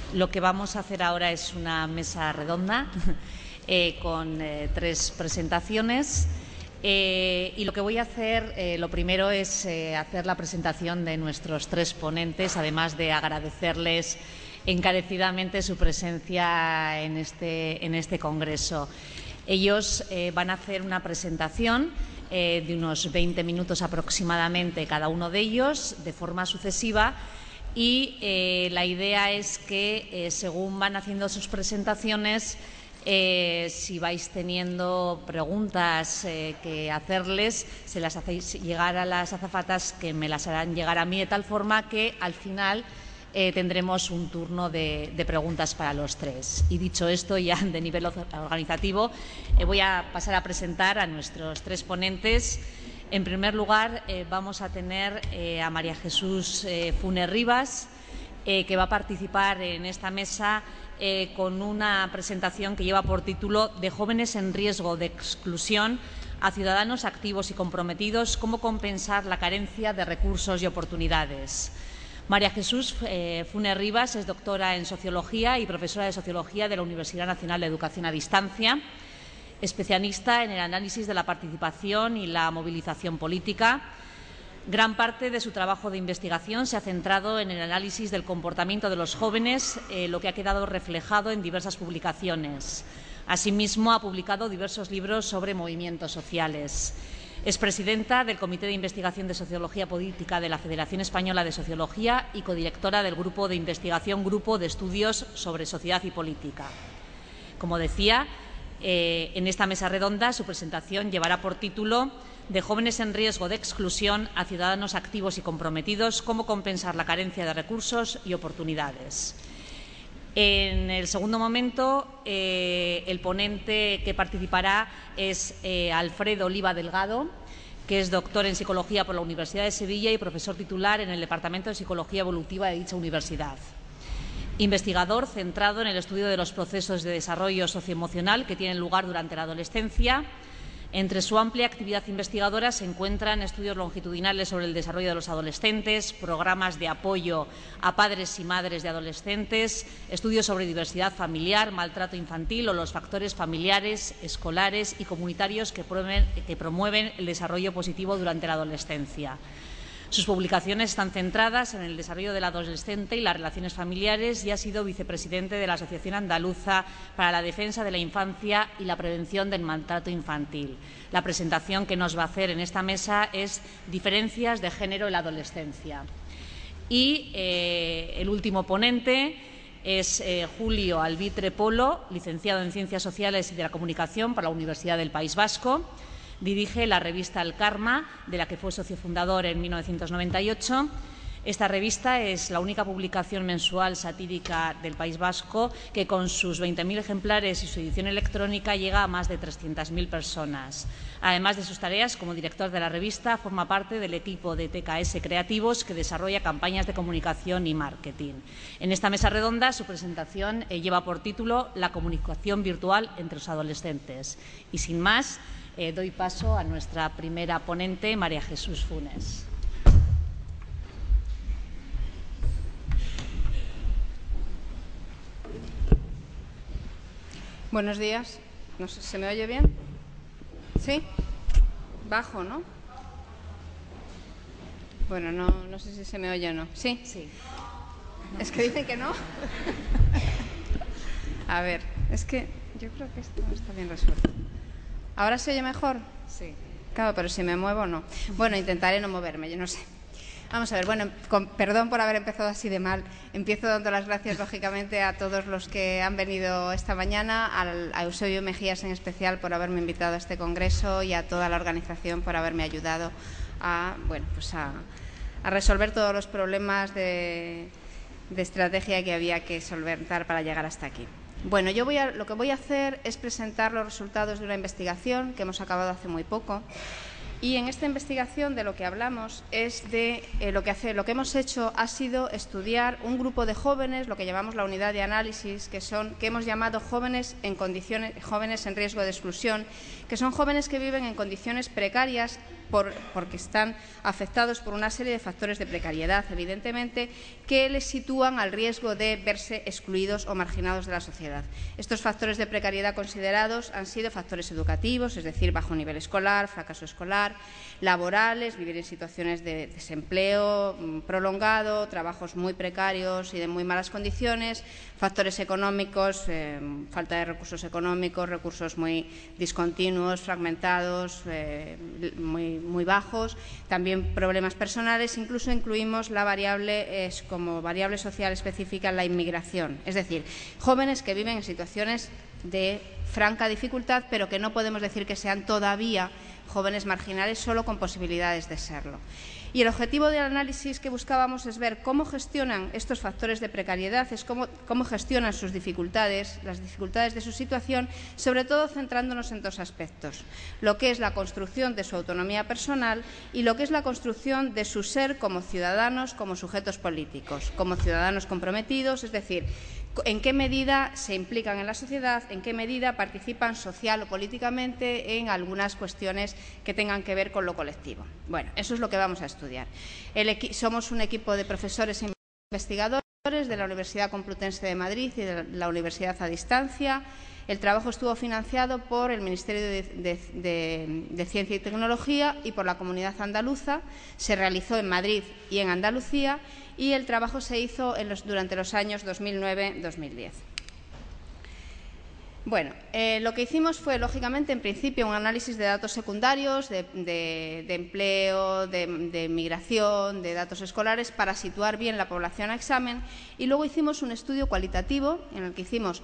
Lo que vamos a hacer ahora es una mesa redonda con 3 presentaciones. Y lo que voy a hacer, lo primero es hacer la presentación de nuestros 3 ponentes, además de agradecerles encarecidamente su presencia en este congreso. Ellos van a hacer una presentación de unos 20 minutos aproximadamente cada uno de ellos, de forma sucesiva, y la idea es que según van haciendo sus presentaciones, si vais teniendo preguntas que hacerles, se las hacéis llegar a las azafatas, que me las harán llegar a mí, de tal forma que al final tendremos un turno de preguntas para los 3. Y dicho esto, ya de nivel organizativo, voy a pasar a presentar a nuestros 3 ponentes. En primer lugar, vamos a tener a María Jesús Funes Rivas, que va a participar en esta mesa con una presentación que lleva por título "De jóvenes en riesgo de exclusión a ciudadanos activos y comprometidos, cómo compensar la carencia de recursos y oportunidades". María Jesús Funes Rivas es doctora en Sociología y profesora de Sociología de la Universidad Nacional de Educación a Distancia, especialista en el análisis de la participación y la movilización política. Gran parte de su trabajo de investigación se ha centrado en el análisis del comportamiento de los jóvenes, lo que ha quedado reflejado en diversas publicaciones. Asimismo, ha publicado diversos libros sobre movimientos sociales. Es presidenta del Comité de Investigación de Sociología Política de la Federación Española de Sociología y codirectora del Grupo de Investigación Grupo de Estudios sobre Sociedad y Política. Como decía, en esta mesa redonda su presentación llevará por título "De jóvenes en riesgo de exclusión a ciudadanos activos y comprometidos, cómo compensar la carencia de recursos y oportunidades". En el segundo momento, el ponente que participará es Alfredo Oliva Delgado, que es doctor en Psicología por la Universidad de Sevilla y profesor titular en el Departamento de Psicología Evolutiva de dicha universidad. Investigador centrado en el estudio de los procesos de desarrollo socioemocional que tienen lugar durante la adolescencia. Entre su amplia actividad investigadora se encuentran estudios longitudinales sobre el desarrollo de los adolescentes, programas de apoyo a padres y madres de adolescentes, estudios sobre diversidad familiar, maltrato infantil o los factores familiares, escolares y comunitarios que promueven el desarrollo positivo durante la adolescencia. Sus publicaciones están centradas en el desarrollo del adolescente y las relaciones familiares, y ha sido vicepresidente de la Asociación Andaluza para la Defensa de la Infancia y la Prevención del Maltrato Infantil. La presentación que nos va a hacer en esta mesa es "Diferencias de género en la adolescencia". Y el último ponente es Julio Albitre Polo, licenciado en Ciencias Sociales y de la Comunicación por la Universidad del País Vasco. Dirige la revista El Karma, de la que fue socio fundador en 1998. Esta revista es la única publicación mensual satírica del País Vasco que, con sus 20.000 ejemplares y su edición electrónica, llega a más de 300.000 personas. Además de sus tareas como director de la revista, forma parte del equipo de TKS Creativos, que desarrolla campañas de comunicación y marketing. En esta mesa redonda, su presentación lleva por título "La comunicación virtual entre los adolescentes". Y sin más, doy paso a nuestra primera ponente, María Jesús Funes. Buenos días. No sé, ¿se me oye bien? ¿Sí? Bajo, ¿no? Bueno, no sé si se me oye o no. ¿Sí? Sí. Es que dicen que no. A ver, es que yo creo que esto no está bien resuelto. ¿Ahora se oye mejor? Sí. Claro, pero si me muevo, no. Bueno, intentaré no moverme, yo no sé. Vamos a ver, bueno, perdón por haber empezado así de mal. Empiezo dando las gracias, lógicamente, a todos los que han venido esta mañana, a Eusebio Mejías en especial por haberme invitado a este congreso, y a toda la organización por haberme ayudado a resolver todos los problemas de estrategia que había que solventar para llegar hasta aquí. Bueno, lo que voy a hacer es presentar los resultados de una investigación que hemos acabado hace muy poco, Y en esta investigación de lo que hablamos es de lo que hemos hecho ha sido estudiar un grupo de jóvenes, lo que llamamos la unidad de análisis, que hemos llamado jóvenes en riesgo de exclusión, que son jóvenes que viven en condiciones precarias porque están afectados por una serie de factores de precariedad, evidentemente, que les sitúan al riesgo de verse excluidos o marginados de la sociedad. Estos factores de precariedad considerados han sido factores educativos, es decir, bajo nivel escolar, fracaso escolar, laborales, vivir en situaciones de desempleo prolongado, trabajos muy precarios y de muy malas condiciones, factores económicos, falta de recursos económicos, recursos muy discontinuos, fragmentados, muy bajos, también problemas personales. Incluso incluimos la variable como variable social específica la inmigración, es decir, jóvenes que viven en situaciones de franca dificultad, pero que no podemos decir que sean todavía jóvenes marginales, solo con posibilidades de serlo. Y el objetivo del análisis que buscábamos es ver cómo gestionan estos factores de precariedad, cómo gestionan sus dificultades, las dificultades de su situación, sobre todo centrándonos en dos aspectos: lo que es la construcción de su autonomía personal y lo que es la construcción de su ser como ciudadanos, como sujetos políticos, como ciudadanos comprometidos, es decir, en qué medida se implican en la sociedad, en qué medida participan social o políticamente en algunas cuestiones que tengan que ver con lo colectivo. Bueno, eso es lo que vamos a estudiar. Somos un equipo de profesores e investigadores de la Universidad Complutense de Madrid y de la Universidad a Distancia. El trabajo estuvo financiado por el Ministerio de Ciencia y Tecnología y por la Comunidad Andaluza. Se realizó en Madrid y en Andalucía y el trabajo se hizo durante los años 2009-2010. Bueno, lo que hicimos fue, lógicamente, en principio, un análisis de datos secundarios, de empleo, de migración, de datos escolares, para situar bien la población a examen, y luego hicimos un estudio cualitativo en el que hicimos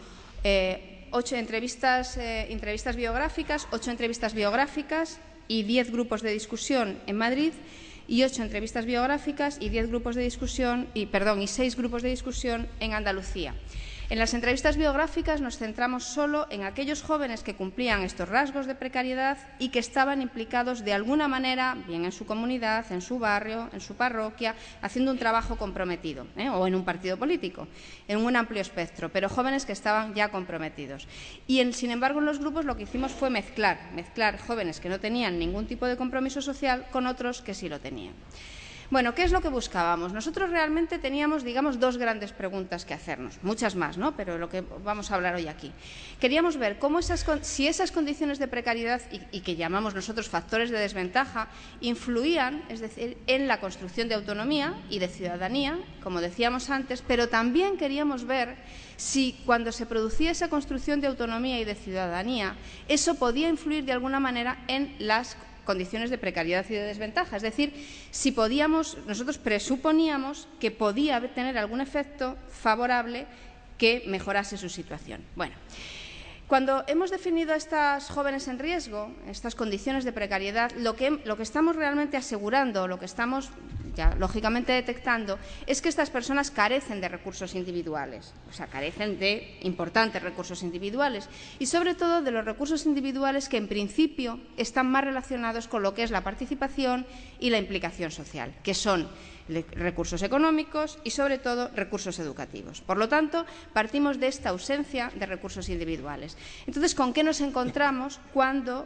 8 entrevistas biográficas, 8 entrevistas biográficas y 10 grupos de discusión en Madrid, y 8 entrevistas biográficas y 10 grupos de discusión y 6 grupos de discusión en Andalucía. En las entrevistas biográficas nos centramos solo en aquellos jóvenes que cumplían estos rasgos de precariedad y que estaban implicados de alguna manera, bien en su comunidad, en su barrio, en su parroquia, haciendo un trabajo comprometido, o en un partido político, en un amplio espectro, pero jóvenes que estaban ya comprometidos. Y, sin embargo, en los grupos lo que hicimos fue mezclar jóvenes que no tenían ningún tipo de compromiso social con otros que sí lo tenían. Bueno, ¿qué es lo que buscábamos? Nosotros realmente teníamos, digamos, dos grandes preguntas que hacernos, muchas más, ¿no?, pero lo que vamos a hablar hoy aquí. Queríamos ver si esas condiciones de precariedad y que llamamos nosotros factores de desventaja influían, es decir, en la construcción de autonomía y de ciudadanía, como decíamos antes, pero también queríamos ver si cuando se producía esa construcción de autonomía y de ciudadanía, eso podía influir de alguna manera en las condiciones de precariedad y de desventaja. Es decir, si nosotros presuponíamos que podía tener algún efecto favorable que mejorase su situación. Bueno, cuando hemos definido a estas jóvenes en riesgo, estas condiciones de precariedad, lo que estamos realmente asegurando, lo que estamos ya lógicamente detectando, es que estas personas carecen de recursos individuales, o sea, carecen de importantes recursos individuales y, sobre todo, de los recursos individuales que, en principio, están más relacionados con lo que es la participación y la implicación social, que son recursos económicos y, sobre todo, recursos educativos. Por lo tanto, partimos de esta ausencia de recursos individuales. Entonces, ¿con qué nos encontramos cuando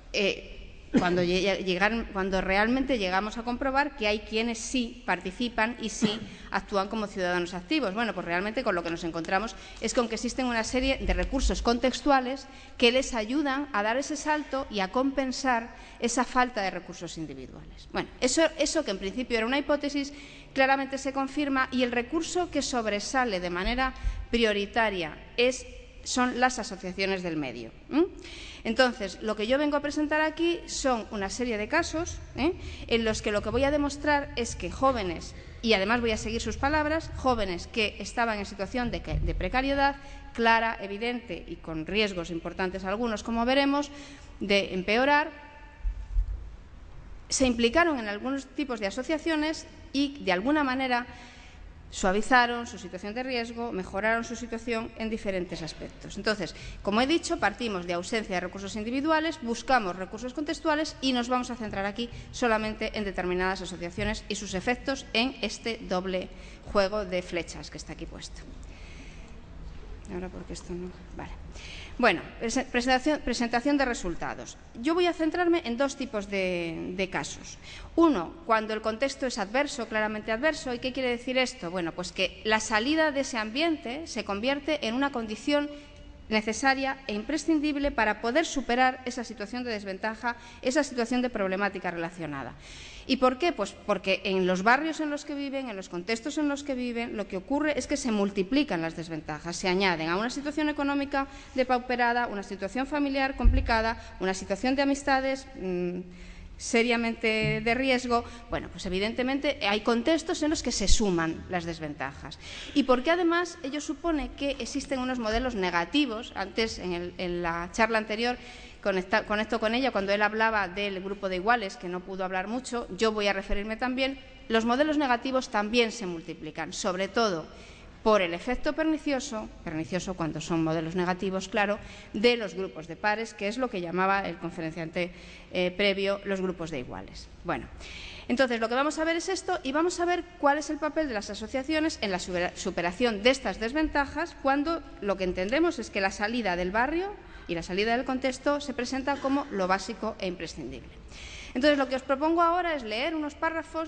realmente llegamos a comprobar que hay quienes sí participan y sí actúan como ciudadanos activos? Bueno, pues realmente con lo que nos encontramos es con que existen una serie de recursos contextuales que les ayudan a dar ese salto y a compensar esa falta de recursos individuales. Bueno, eso que en principio era una hipótesis, claramente se confirma, y el recurso que sobresale de manera prioritaria son las asociaciones del medio. Entonces, lo que yo vengo a presentar aquí son una serie de casos en los que lo que voy a demostrar es que jóvenes, y además voy a seguir sus palabras, jóvenes que estaban en situación de precariedad clara, evidente y con riesgos importantes algunos, como veremos, de empeorar, se implicaron en algunos tipos de asociaciones y, de alguna manera, suavizaron su situación de riesgo, mejoraron su situación en diferentes aspectos. Entonces, como he dicho, partimos de ausencia de recursos individuales, buscamos recursos contextuales y nos vamos a centrar aquí solamente en determinadas asociaciones y sus efectos en este doble juego de flechas que está aquí puesto. Ahora, porque esto no... Vale. Bueno, presentación de resultados. Yo voy a centrarme en dos tipos de casos. Uno, cuando el contexto es adverso, claramente adverso. ¿Y qué quiere decir esto? Bueno, pues que la salida de ese ambiente se convierte en una condición necesaria e imprescindible para poder superar esa situación de desventaja, esa situación de problemática relacionada. ¿Y por qué? Pues porque en los barrios en los que viven, en los contextos en los que viven, lo que ocurre es que se multiplican las desventajas, se añaden a una situación económica depauperada, una situación familiar complicada, una situación de amistades seriamente de riesgo. Bueno, pues evidentemente hay contextos en los que se suman las desventajas. Y porque además ello supone que existen unos modelos negativos. Antes, en la charla anterior, conecto con ella, cuando él hablaba del grupo de iguales, que no pudo hablar mucho, yo voy a referirme también. Los modelos negativos también se multiplican, sobre todo por el efecto pernicioso cuando son modelos negativos, claro, de los grupos de pares, que es lo que llamaba el conferenciante previo los grupos de iguales. Bueno, entonces lo que vamos a ver es esto y vamos a ver cuál es el papel de las asociaciones en la superación de estas desventajas cuando lo que entendemos es que la salida del barrio y la salida del contexto se presenta como lo básico e imprescindible. Entonces lo que os propongo ahora es leer unos párrafos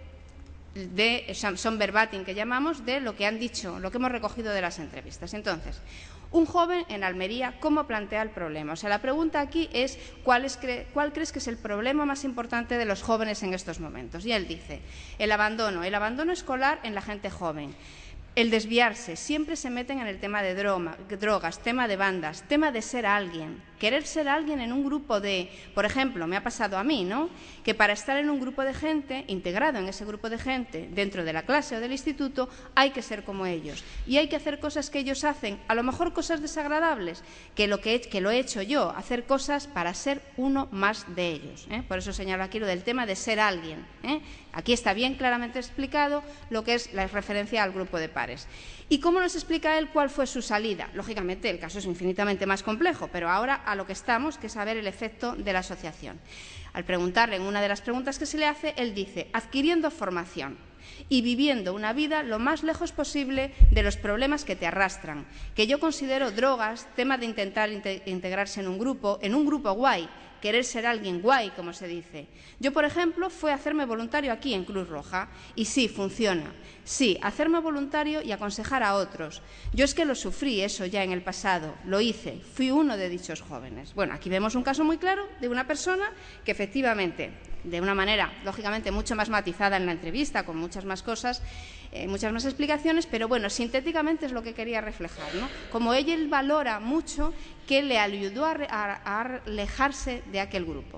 son verbatim que llamamos, de lo que han dicho, lo que hemos recogido de las entrevistas. Entonces, un joven en Almería, ¿cómo plantea el problema? O sea, la pregunta aquí es ¿cuál crees que es el problema más importante de los jóvenes en estos momentos? Y él dice, el abandono escolar en la gente joven. El desviarse, siempre se meten en el tema de drogas, tema de bandas, tema de ser alguien, querer ser alguien en un grupo de, por ejemplo, me ha pasado a mí, ¿no? Que para estar en un grupo de gente, integrado en ese grupo de gente, dentro de la clase o del instituto, hay que ser como ellos y hay que hacer cosas que ellos hacen, a lo mejor cosas desagradables, que lo he hecho yo, hacer cosas para ser uno más de ellos, ¿eh? Por eso señalo aquí lo del tema de ser alguien, ¿eh? Aquí está bien claramente explicado lo que es la referencia al grupo de pares. ¿Y cómo nos explica él cuál fue su salida? Lógicamente, el caso es infinitamente más complejo, pero ahora a lo que estamos, que es saber el efecto de la asociación. Al preguntarle, en una de las preguntas que se le hace, él dice, adquiriendo formación y viviendo una vida lo más lejos posible de los problemas que te arrastran, que yo considero drogas, tema de intentar integrarse en un grupo guay, querer ser alguien guay, como se dice. Yo, por ejemplo, fui a hacerme voluntario aquí en Cruz Roja y sí, funciona. Sí, hacerme voluntario y aconsejar a otros. Yo es que lo sufrí eso ya en el pasado, lo hice, fui uno de dichos jóvenes. Bueno, aquí vemos un caso muy claro de una persona que efectivamente, de una manera, lógicamente, mucho más matizada en la entrevista, con muchas más cosas, muchas más explicaciones, pero bueno, sintéticamente es lo que quería reflejar, ¿no? Como él valora mucho que le ayudó a alejarse de aquel grupo.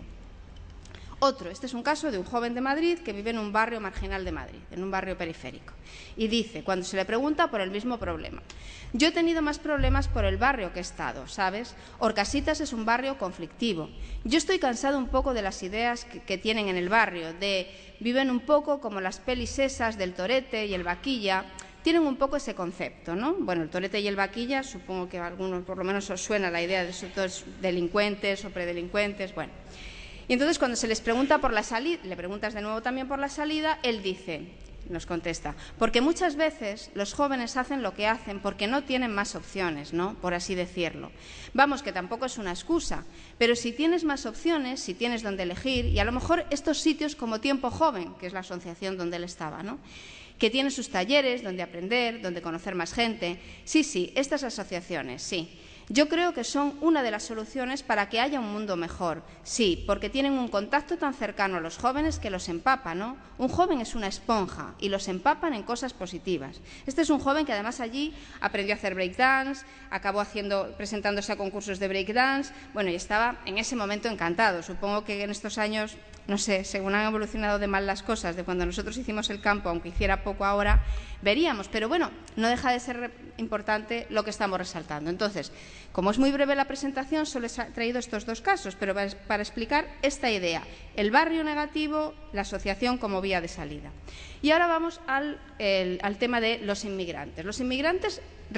Este es un caso de un joven de Madrid que vive en un barrio marginal de Madrid, en un barrio periférico. Y dice, cuando se le pregunta por el mismo problema, yo he tenido más problemas por el barrio que he estado, ¿sabes? Orcasitas es un barrio conflictivo. Yo estoy cansado un poco de las ideas que tienen en el barrio, viven un poco como las pelis esas del Torete y el Vaquilla. Tienen un poco ese concepto, ¿no? Bueno, el Torete y el Vaquilla, supongo que a algunos por lo menos os suena la idea de esos delincuentes o predelincuentes, bueno. Y entonces cuando se les pregunta por la salida, le preguntas de nuevo también por la salida, él dice, nos contesta, porque muchas veces los jóvenes hacen lo que hacen porque no tienen más opciones, ¿no? Por así decirlo. Vamos, que tampoco es una excusa, pero si tienes más opciones, si tienes donde elegir, y a lo mejor estos sitios como Tiempo Joven, que es la asociación donde él estaba, ¿no? Que tiene sus talleres, donde aprender, donde conocer más gente. Sí, estas asociaciones, sí. Yo creo que son una de las soluciones para que haya un mundo mejor. Sí, porque tienen un contacto tan cercano a los jóvenes que los empapa, ¿no? Un joven es una esponja y los empapan en cosas positivas. Este es un joven que además allí aprendió a hacer breakdance, acabó presentándose a concursos de breakdance, bueno, y estaba en ese momento encantado. Supongo que en estos años no sé, según han evolucionado de mal las cosas, de cuando nosotros hicimos el campo, aunque hiciera poco ahora, veríamos. Pero bueno, no deja de ser importante lo que estamos resaltando. Entonces, como es muy breve la presentación, solo he traído estos dos casos, pero para explicar esta idea, el barrio negativo, la asociación como vía de salida. Y ahora vamos al tema de los inmigrantes. Los inmigrantes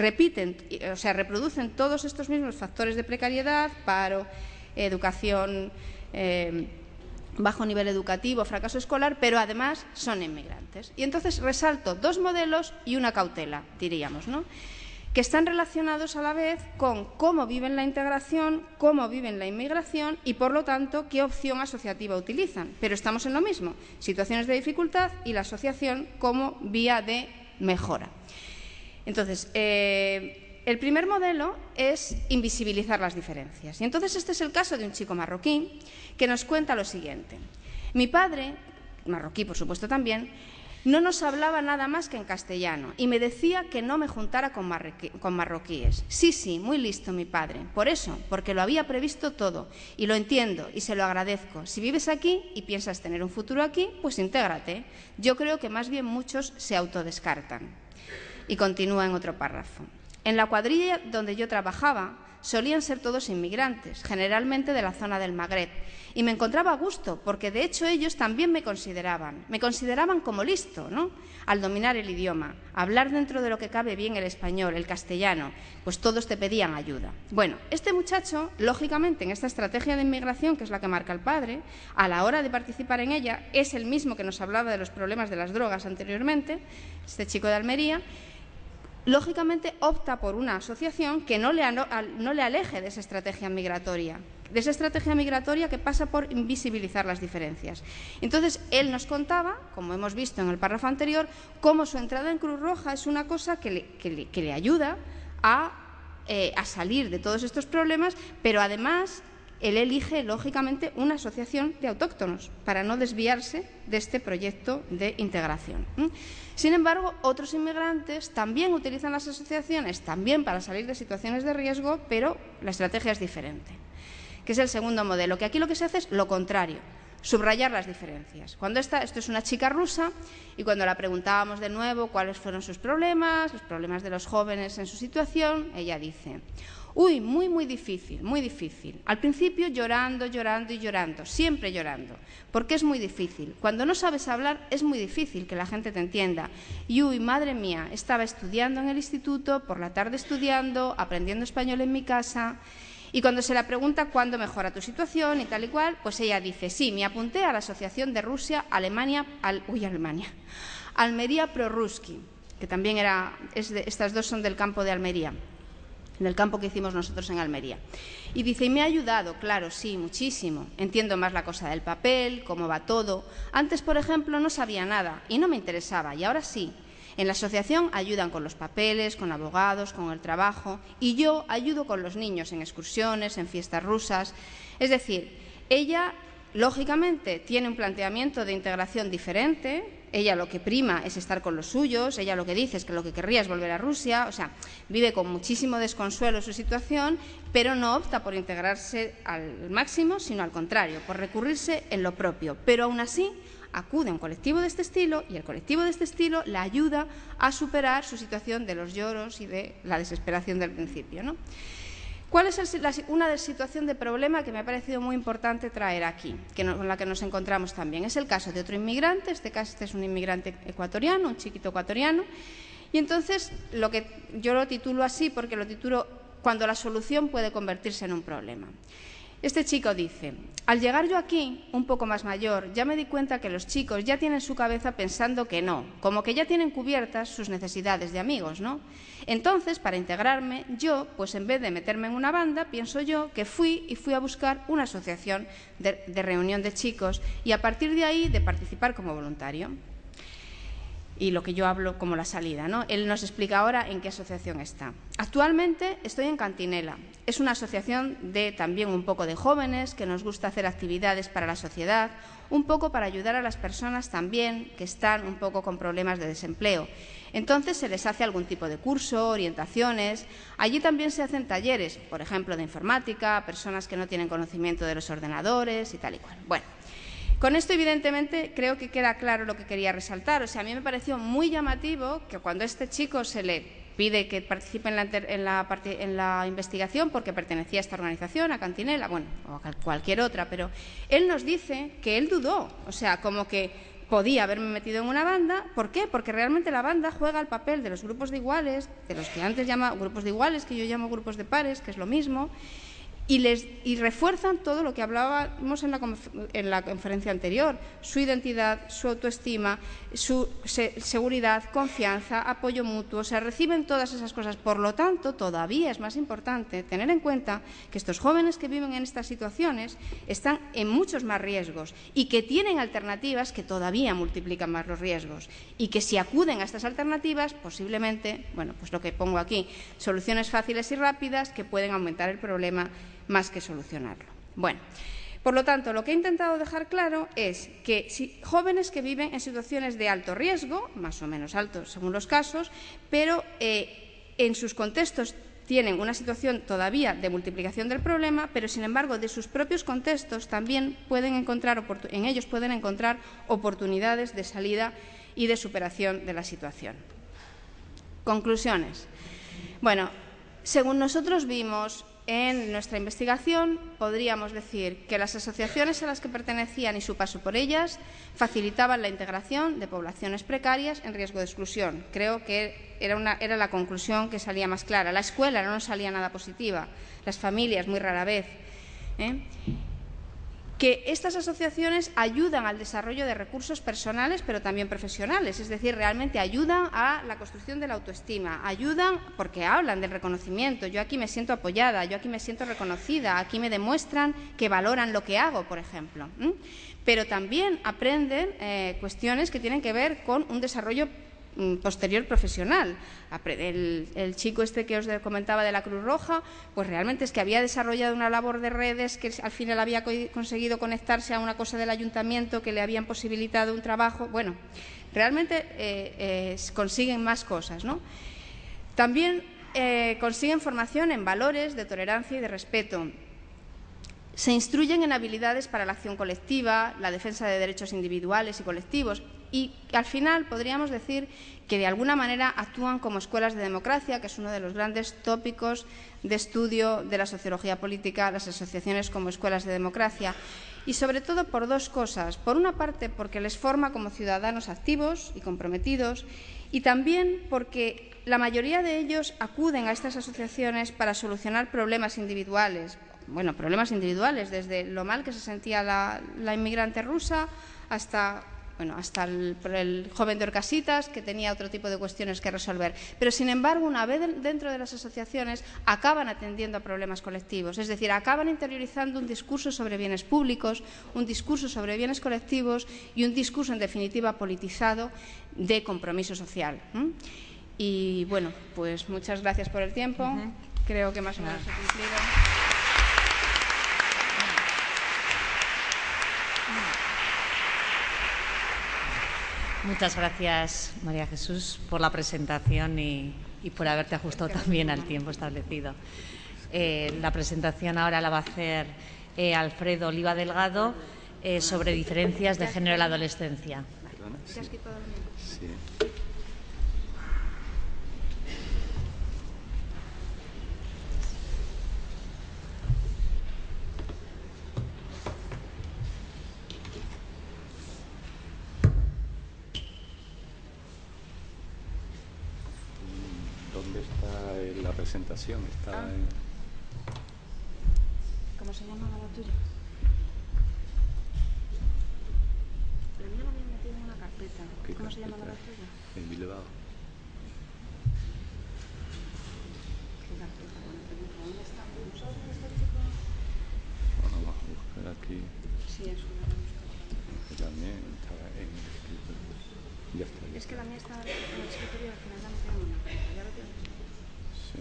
reproducen todos estos mismos factores de precariedad, paro, educación, bajo nivel educativo, fracaso escolar, pero además son inmigrantes. Y entonces resalto dos modelos y una cautela, diríamos, ¿no?, que están relacionados a la vez con cómo viven la integración, cómo viven la inmigración y, por lo tanto, qué opción asociativa utilizan. Pero estamos en lo mismo, situaciones de dificultad y la asociación como vía de mejora. Entonces, el primer modelo es invisibilizar las diferencias. Y entonces este es el caso de un chico marroquí que nos cuenta lo siguiente. Mi padre, marroquí por supuesto también, no nos hablaba nada más que en castellano y me decía que no me juntara con marroquíes. Sí, muy listo mi padre. Por eso, porque lo había previsto todo y lo entiendo y se lo agradezco. Si vives aquí y piensas tener un futuro aquí, pues intégrate. Yo creo que más bien muchos se autodescartan. Y continúa en otro párrafo. En la cuadrilla donde yo trabajaba solían ser todos inmigrantes, generalmente de la zona del Magreb, y me encontraba a gusto, porque de hecho ellos también me consideraban como listo, ¿no?, al dominar el idioma, hablar dentro de lo que cabe bien el español, el castellano, pues todos te pedían ayuda. Bueno, este muchacho, lógicamente, en esta estrategia de inmigración, que es la que marca el padre, a la hora de participar en ella, es el mismo que nos hablaba de los problemas de las drogas anteriormente, este chico de Almería. Lógicamente opta por una asociación que no le aleje de esa estrategia migratoria que pasa por invisibilizar las diferencias. Entonces, él nos contaba, como hemos visto en el párrafo anterior, cómo su entrada en Cruz Roja es una cosa que le ayuda a salir de todos estos problemas, pero además él elige, lógicamente, una asociación de autóctonos para no desviarse de este proyecto de integración. Sin embargo, otros inmigrantes también utilizan las asociaciones, también para salir de situaciones de riesgo, pero la estrategia es diferente, que es el segundo modelo, que aquí lo que se hace es lo contrario, subrayar las diferencias. Esto es una chica rusa, y cuando la preguntábamos de nuevo cuáles fueron sus problemas, los problemas de los jóvenes en su situación, ella dice: uy, muy difícil, muy difícil. Al principio llorando, siempre llorando, porque es muy difícil. Cuando no sabes hablar es muy difícil que la gente te entienda. Y uy, madre mía, estaba estudiando en el instituto, por la tarde estudiando, aprendiendo español en mi casa. Y cuando se la pregunta cuándo mejora tu situación y tal y cual, pues ella dice: sí, me apunté a la Asociación de Rusia, Almería Prorusski, que también estas dos son del campo de Almería, del campo que hicimos nosotros en Almería. Y dice: y me ha ayudado, claro, sí, muchísimo. Entiendo más la cosa del papel, cómo va todo. Antes, por ejemplo, no sabía nada y no me interesaba, y ahora sí. En la asociación ayudan con los papeles, con abogados, con el trabajo, y yo ayudo con los niños en excursiones, en fiestas rusas. Es decir, ella, lógicamente, tiene un planteamiento de integración diferente. Ella lo que prima es estar con los suyos, ella lo que dice es que lo que querría es volver a Rusia, o sea, vive con muchísimo desconsuelo su situación, pero no opta por integrarse al máximo, sino al contrario, por recurrirse en lo propio. Pero aún así acude a un colectivo de este estilo y el colectivo de este estilo la ayuda a superar su situación de los lloros y de la desesperación del principio, ¿no? ¿Cuál es una situación de problema que me ha parecido muy importante traer aquí, con la que nos encontramos también? Es el caso de otro inmigrante, este es un inmigrante ecuatoriano, un chiquito ecuatoriano, y entonces yo lo titulo así porque lo titulo cuando la solución puede convertirse en un problema. Este chico dice: al llegar yo aquí, un poco más mayor, ya me di cuenta que los chicos ya tienen su cabeza pensando que no, como que ya tienen cubiertas sus necesidades de amigos, ¿no? Entonces, para integrarme, yo, pues en vez de meterme en una banda, pienso yo que fui a buscar una asociación de reunión de chicos y a partir de ahí de participar como voluntario. Y lo que yo hablo como la salida, ¿no? Él nos explica ahora en qué asociación está. Actualmente estoy en Cantinela. Es una asociación de también un poco de jóvenes que nos gusta hacer actividades para la sociedad, un poco para ayudar a las personas también que están un poco con problemas de desempleo. Entonces se les hace algún tipo de curso, orientaciones. Allí también se hacen talleres, por ejemplo, de informática, personas que no tienen conocimiento de los ordenadores y tal y cual. Bueno, Con esto, evidentemente, creo que queda claro lo que quería resaltar. O sea, a mí me pareció muy llamativo que cuando a este chico se le pide que participe en la investigación porque pertenecía a esta organización, a Cantinela, bueno, o a cualquier otra, pero él nos dice que él dudó, o sea, como que podía haberme metido en una banda. ¿Por qué? Porque realmente la banda juega el papel de los grupos de iguales, de los que antes llamaba grupos de iguales, que yo llamo grupos de pares, que es lo mismo, y refuerzan todo lo que hablábamos en la conferencia anterior: su identidad, su autoestima, su seguridad, confianza, apoyo mutuo. O sea, reciben todas esas cosas. Por lo tanto, todavía es más importante tener en cuenta que estos jóvenes que viven en estas situaciones están en muchos más riesgos y que tienen alternativas que todavía multiplican más los riesgos, y que si acuden a estas alternativas, posiblemente, bueno, pues lo que pongo aquí, soluciones fáciles y rápidas que pueden aumentar el problema más que solucionarlo. Bueno, por lo tanto, lo que he intentado dejar claro es que si jóvenes que viven en situaciones de alto riesgo, más o menos altos según los casos, pero en sus contextos tienen una situación todavía de multiplicación del problema, pero sin embargo de sus propios contextos también pueden encontrar oportunidades de salida y de superación de la situación. Conclusiones. Bueno, según nosotros vimos en nuestra investigación, podríamos decir que las asociaciones a las que pertenecían y su paso por ellas facilitaban la integración de poblaciones precarias en riesgo de exclusión. Creo que era la conclusión que salía más clara. La escuela no nos salía nada positiva, las familias muy rara vez. Que estas asociaciones ayudan al desarrollo de recursos personales, pero también profesionales, es decir, realmente ayudan a la construcción de la autoestima, ayudan porque hablan del reconocimiento. Yo aquí me siento apoyada, yo aquí me siento reconocida, aquí me demuestran que valoran lo que hago, por ejemplo. Pero también aprenden cuestiones que tienen que ver con un desarrollo posterior profesional. El chico este que os comentaba de la Cruz Roja, pues realmente es que había desarrollado una labor de redes, que al final había conseguido conectarse a una cosa del ayuntamiento que le habían posibilitado un trabajo. Bueno, realmente consiguen más cosas, ¿no? También consiguen formación en valores de tolerancia y de respeto. Se instruyen en habilidades para la acción colectiva, la defensa de derechos individuales y colectivos, y al final podríamos decir que de alguna manera actúan como escuelas de democracia, que es uno de los grandes tópicos de estudio de la sociología política, las asociaciones como escuelas de democracia, y sobre todo por dos cosas. Por una parte, porque les forma como ciudadanos activos y comprometidos, y también porque la mayoría de ellos acuden a estas asociaciones para solucionar problemas individuales. Bueno, problemas individuales, desde lo mal que se sentía la inmigrante rusa hasta el joven de Orcasitas, que tenía otro tipo de cuestiones que resolver. Pero, sin embargo, una vez dentro de las asociaciones, acaban atendiendo a problemas colectivos, es decir, acaban interiorizando un discurso sobre bienes públicos, un discurso sobre bienes colectivos y un discurso, en definitiva, politizado de compromiso social. Y, bueno, pues muchas gracias por el tiempo. Creo que más o menos he cumplido. Muchas gracias, María Jesús, por la presentación y por haberte ajustado también al tiempo establecido. La presentación ahora la va a hacer Alfredo Oliva Delgado sobre diferencias de género en la adolescencia. Sí. ¿Dónde está la presentación? ¿Cómo se llamaba la tuya? La mía la había metido en una carpeta. ¿Cómo se llamaba la tuya? En Bilbao. ¿Qué carpeta? ¿Dónde está? ¿No sabes dónde está el chico? Bueno, vamos a buscar aquí. Sí, es una de las. También estaba en el escritorio. Ya está. Es que la mía está en el escritorio y al final la metí en una carpeta. ¿Ya lo tienes? Sí.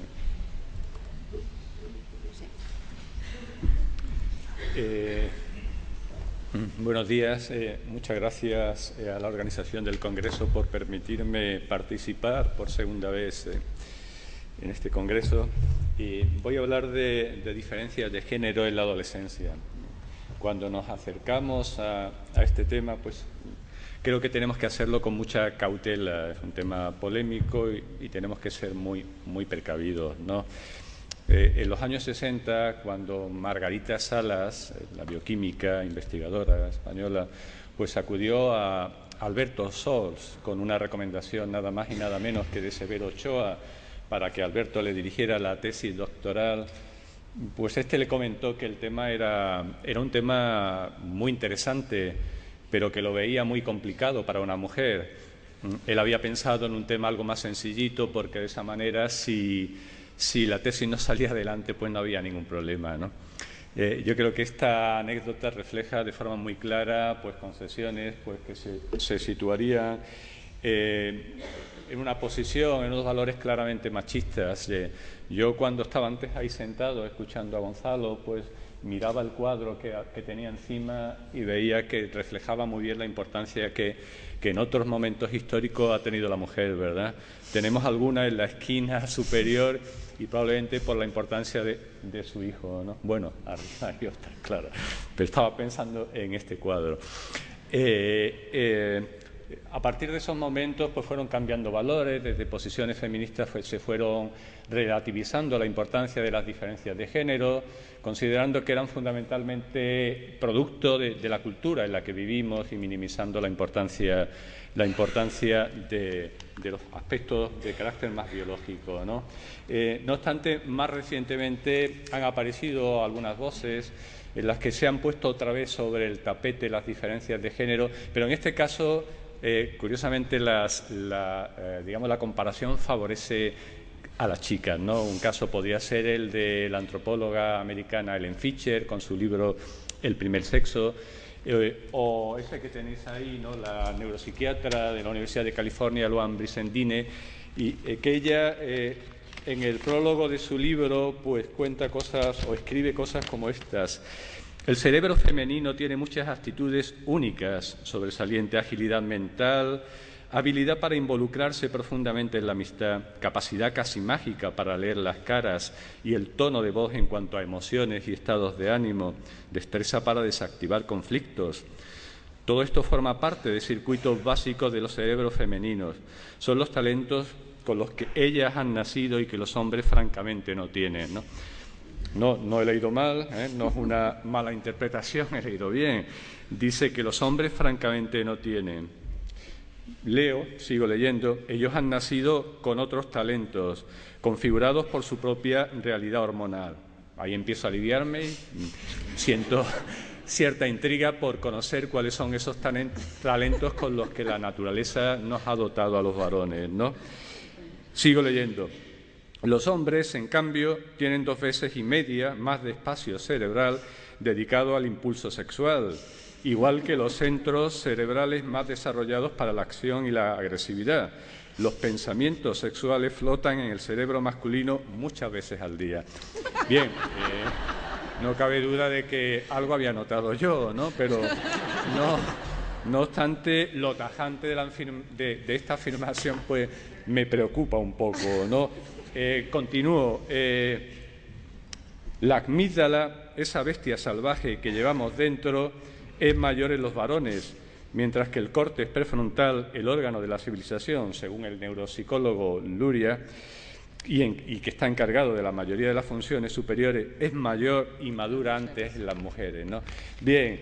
Buenos días. Muchas gracias a la organización del Congreso por permitirme participar por segunda vez en este Congreso. Voy a hablar de diferencias de género en la adolescencia. cuando nos acercamos a este tema, pues creo que tenemos que hacerlo con mucha cautela. Es un tema polémico y tenemos que ser muy precavidos, ¿no? En los años 60, cuando Margarita Salas, la bioquímica, investigadora española, pues acudió a Alberto Sols con una recomendación nada más y nada menos que de Severo Ochoa para que Alberto le dirigiera la tesis doctoral, pues este le comentó que el tema era un tema muy interesante, pero que lo veía muy complicado para una mujer. Él había pensado en un tema algo más sencillito, porque de esa manera, si la tesis no salía adelante, pues no había ningún problema, ¿no? Yo creo que esta anécdota refleja de forma muy clara pues concesiones pues, que se situarían en una posición, en unos valores claramente machistas. Yo cuando estaba antes ahí sentado escuchando a Gonzalo, pues miraba el cuadro que tenía encima y veía que reflejaba muy bien la importancia que en otros momentos históricos ha tenido la mujer, ¿verdad? Tenemos alguna en la esquina superior y probablemente por la importancia de su hijo, ¿no? Bueno, arriba hay otra, claro, pero estaba pensando en este cuadro. A partir de esos momentos pues fueron cambiando valores, desde posiciones feministas se fueron relativizando la importancia de las diferencias de género, considerando que eran fundamentalmente producto de la cultura en la que vivimos y minimizando la importancia de los aspectos de carácter más biológico, ¿no? No obstante, más recientemente han aparecido algunas voces en las que se han puesto otra vez sobre el tapete las diferencias de género, pero en este caso, curiosamente, digamos, la comparación favorece a las chicas, ¿no? Un caso podría ser el de la antropóloga americana Ellen Fisher con su libro El primer sexo, o ese que tenéis ahí, ¿no? La neuropsiquiatra de la Universidad de California, Luan Brizendine, y que ella en el prólogo de su libro pues cuenta cosas o escribe cosas como estas. El cerebro femenino tiene muchas actitudes únicas, sobresaliente agilidad mental, habilidad para involucrarse profundamente en la amistad, capacidad casi mágica para leer las caras y el tono de voz en cuanto a emociones y estados de ánimo, destreza para desactivar conflictos. Todo esto forma parte de circuitos básicos de los cerebros femeninos. Son los talentos con los que ellas han nacido y que los hombres francamente no tienen, ¿no? No he leído mal, no es una mala interpretación, he leído bien. Dice que los hombres francamente no tienen. Sigo leyendo, ellos han nacido con otros talentos, configurados por su propia realidad hormonal. Ahí empiezo a aliviarme y siento cierta intriga por conocer cuáles son esos talentos con los que la naturaleza nos ha dotado a los varones, ¿no? Sigo leyendo. Los hombres, en cambio, tienen 2,5 veces más de espacio cerebral dedicado al impulso sexual, igual que los centros cerebrales más desarrollados para la acción y la agresividad. Los pensamientos sexuales flotan en el cerebro masculino muchas veces al día. Bien, no cabe duda de que algo había notado yo, ¿no? Pero no obstante, lo tajante de esta afirmación pues me preocupa un poco, ¿no? Continúo. La amígdala, esa bestia salvaje que llevamos dentro, es mayor en los varones, mientras que el córtex prefrontal, el órgano de la civilización, según el neuropsicólogo Luria, y que está encargado de la mayoría de las funciones superiores, es mayor y madura antes en las mujeres, ¿no? Bien,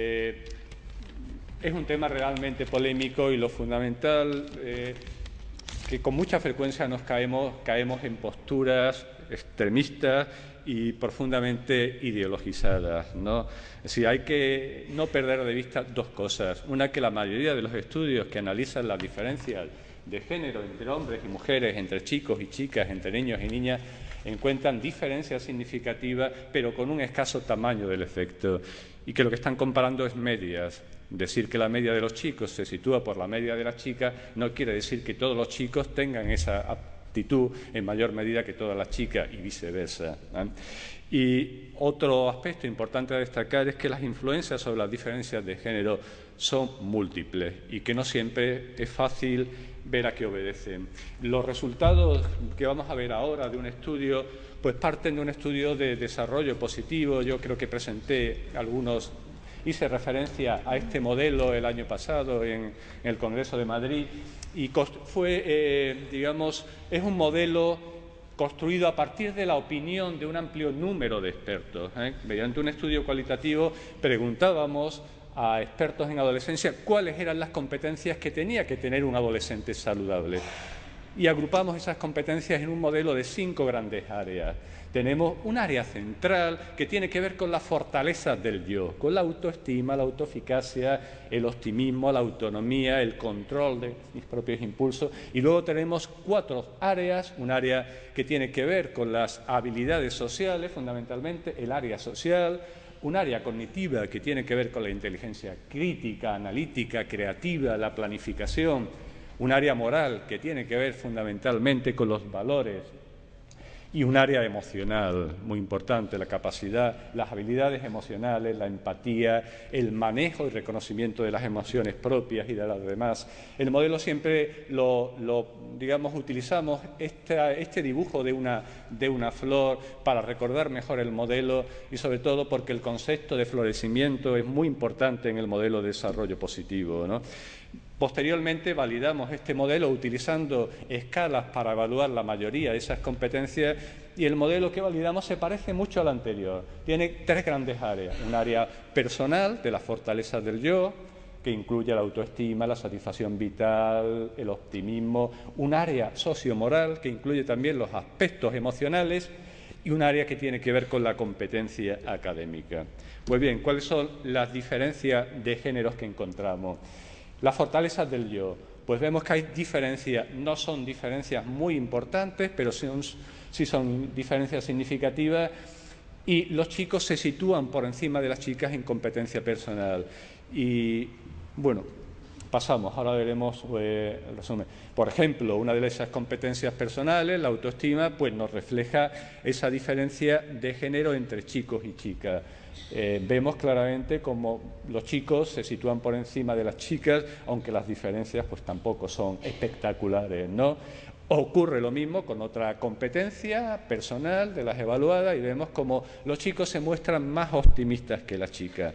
es un tema realmente polémico y lo fundamental que con mucha frecuencia nos caemos en posturas extremistas y profundamente ideologizadas, ¿no? Es decir, hay que no perder de vista dos cosas. Una, que la mayoría de los estudios que analizan las diferencias de género entre hombres y mujeres, entre chicos y chicas, entre niños y niñas, encuentran diferencias significativas, pero con un escaso tamaño del efecto, y que lo que están comparando es medias. Decir que la media de los chicos se sitúa por la media de las chicas no quiere decir que todos los chicos tengan esa aptitud en mayor medida que todas las chicas y viceversa, ¿eh? Y otro aspecto importante a destacar es que las influencias sobre las diferencias de género son múltiples y que no siempre es fácil ver a qué obedecen. Los resultados que vamos a ver ahora de un estudio pues parten de un estudio de desarrollo positivo. Yo creo que presenté algunos hice referencia a este modelo el año pasado en el Congreso de Madrid y fue, digamos, es un modelo construido a partir de la opinión de un amplio número de expertos. Mediante un estudio cualitativo preguntábamos a expertos en adolescencia cuáles eran las competencias que tenía que tener un adolescente saludable. Y agrupamos esas competencias en un modelo de 5 grandes áreas. Tenemos un área central que tiene que ver con las fortalezas del yo, con la autoestima, la autoeficacia, el optimismo, la autonomía, el control de mis propios impulsos. Y luego tenemos 4 áreas, un área que tiene que ver con las habilidades sociales, fundamentalmente el área social, un área cognitiva que tiene que ver con la inteligencia crítica, analítica, creativa, la planificación, un área moral que tiene que ver fundamentalmente con los valores y un área emocional muy importante, la capacidad, las habilidades emocionales, la empatía, el manejo y reconocimiento de las emociones propias y de las demás. El modelo siempre digamos, utilizamos este dibujo de una flor para recordar mejor el modelo y sobre todo porque el concepto de florecimiento es muy importante en el modelo de desarrollo positivo, ¿no? Posteriormente validamos este modelo utilizando escalas para evaluar la mayoría de esas competencias y el modelo que validamos se parece mucho al anterior. Tiene 3 grandes áreas. Un área personal, de las fortalezas del yo, que incluye la autoestima, la satisfacción vital, el optimismo. Un área sociomoral, que incluye también los aspectos emocionales. Y un área que tiene que ver con la competencia académica. Pues bien, ¿cuáles son las diferencias de géneros que encontramos? Las fortalezas del yo, pues vemos que hay diferencias, no son diferencias muy importantes, pero sí son diferencias significativas y los chicos se sitúan por encima de las chicas en competencia personal. Y, bueno, pasamos, ahora veremos el resumen. Por ejemplo, una de esas competencias personales, la autoestima, pues nos refleja esa diferencia de género entre chicos y chicas. Vemos claramente cómo los chicos se sitúan por encima de las chicas, aunque las diferencias pues tampoco son espectaculares, ¿no? Ocurre lo mismo con otra competencia personal de las evaluadas y vemos cómo los chicos se muestran más optimistas que las chicas.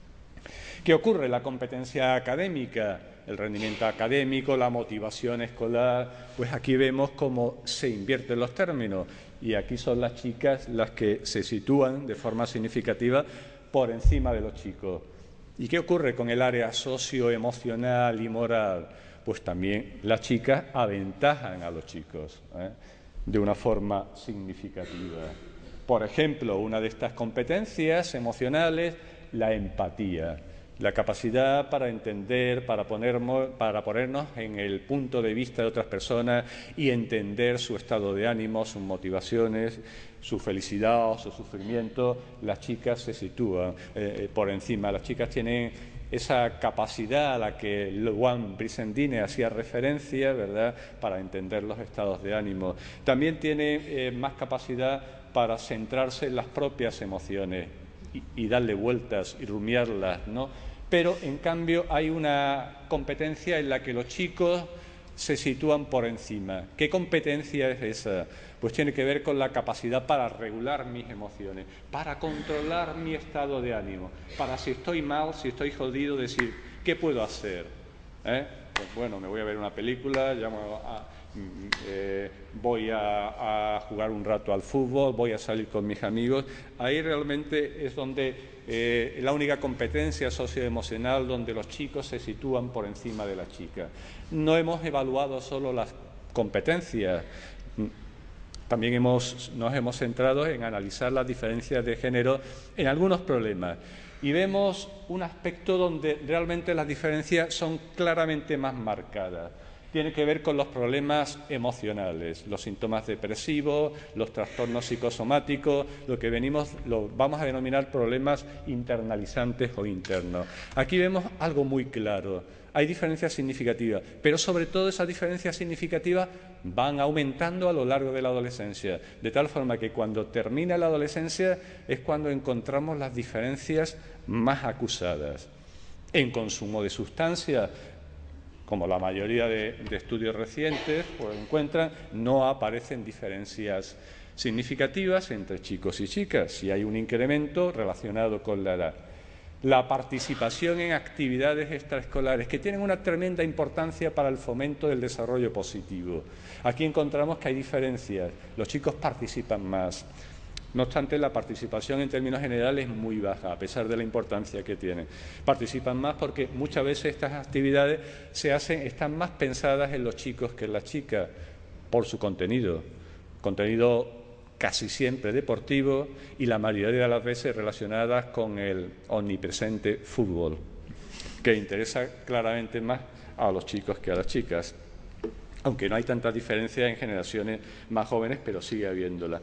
¿Qué ocurre? La competencia académica, el rendimiento académico, la motivación escolar, pues aquí vemos cómo se invierten los términos y aquí son las chicas las que se sitúan de forma significativa por encima de los chicos. ¿Y qué ocurre con el área socioemocional y moral? Pues también las chicas aventajan a los chicos de una forma significativa. Por ejemplo, una de estas competencias emocionales, la empatía. La capacidad para entender, para ponernos en el punto de vista de otras personas y entender su estado de ánimo, sus motivaciones, su felicidad o su sufrimiento, las chicas se sitúan por encima. Las chicas tienen esa capacidad a la que Juan Brizendine hacía referencia, ¿verdad?, para entender los estados de ánimo. También tiene más capacidad para centrarse en las propias emociones y darle vueltas y rumiarlas, ¿no? Pero, en cambio, hay una competencia en la que los chicos se sitúan por encima. ¿Qué competencia es esa? Pues tiene que ver con la capacidad para regular mis emociones, para controlar mi estado de ánimo, para si estoy mal, si estoy jodido, decir, ¿qué puedo hacer? Pues bueno, me voy a ver una película, voy a jugar un rato al fútbol, voy a salir con mis amigos. Ahí realmente es donde la única competencia socioemocional donde los chicos se sitúan por encima de las chicas. No hemos evaluado solo las competencias, también nos hemos centrado en analizar las diferencias de género en algunos problemas. Y vemos un aspecto donde realmente las diferencias son claramente más marcadas. Tiene que ver con los problemas emocionales, los síntomas depresivos, los trastornos psicosomáticos, lo vamos a denominar problemas internalizantes o internos. Aquí vemos algo muy claro. Hay diferencias significativas, pero sobre todo esas diferencias significativas van aumentando a lo largo de la adolescencia, de tal forma que cuando termina la adolescencia es cuando encontramos las diferencias más acusadas. En consumo de sustancias, como la mayoría de estudios recientes pues encuentran, no aparecen diferencias significativas entre chicos y chicas, si hay un incremento relacionado con la edad. la participación en actividades extraescolares, que tienen una tremenda importancia para el fomento del desarrollo positivo. Aquí encontramos que hay diferencias, los chicos participan más. No obstante, la participación en términos generales es muy baja, a pesar de la importancia que tienen. Participan más porque muchas veces estas actividades están más pensadas en los chicos que en las chicas, por su contenido casi siempre deportivo y la mayoría de las veces relacionadas con el omnipresente fútbol, que interesa claramente más a los chicos que a las chicas, aunque no hay tanta diferencia en generaciones más jóvenes, pero sigue habiéndola.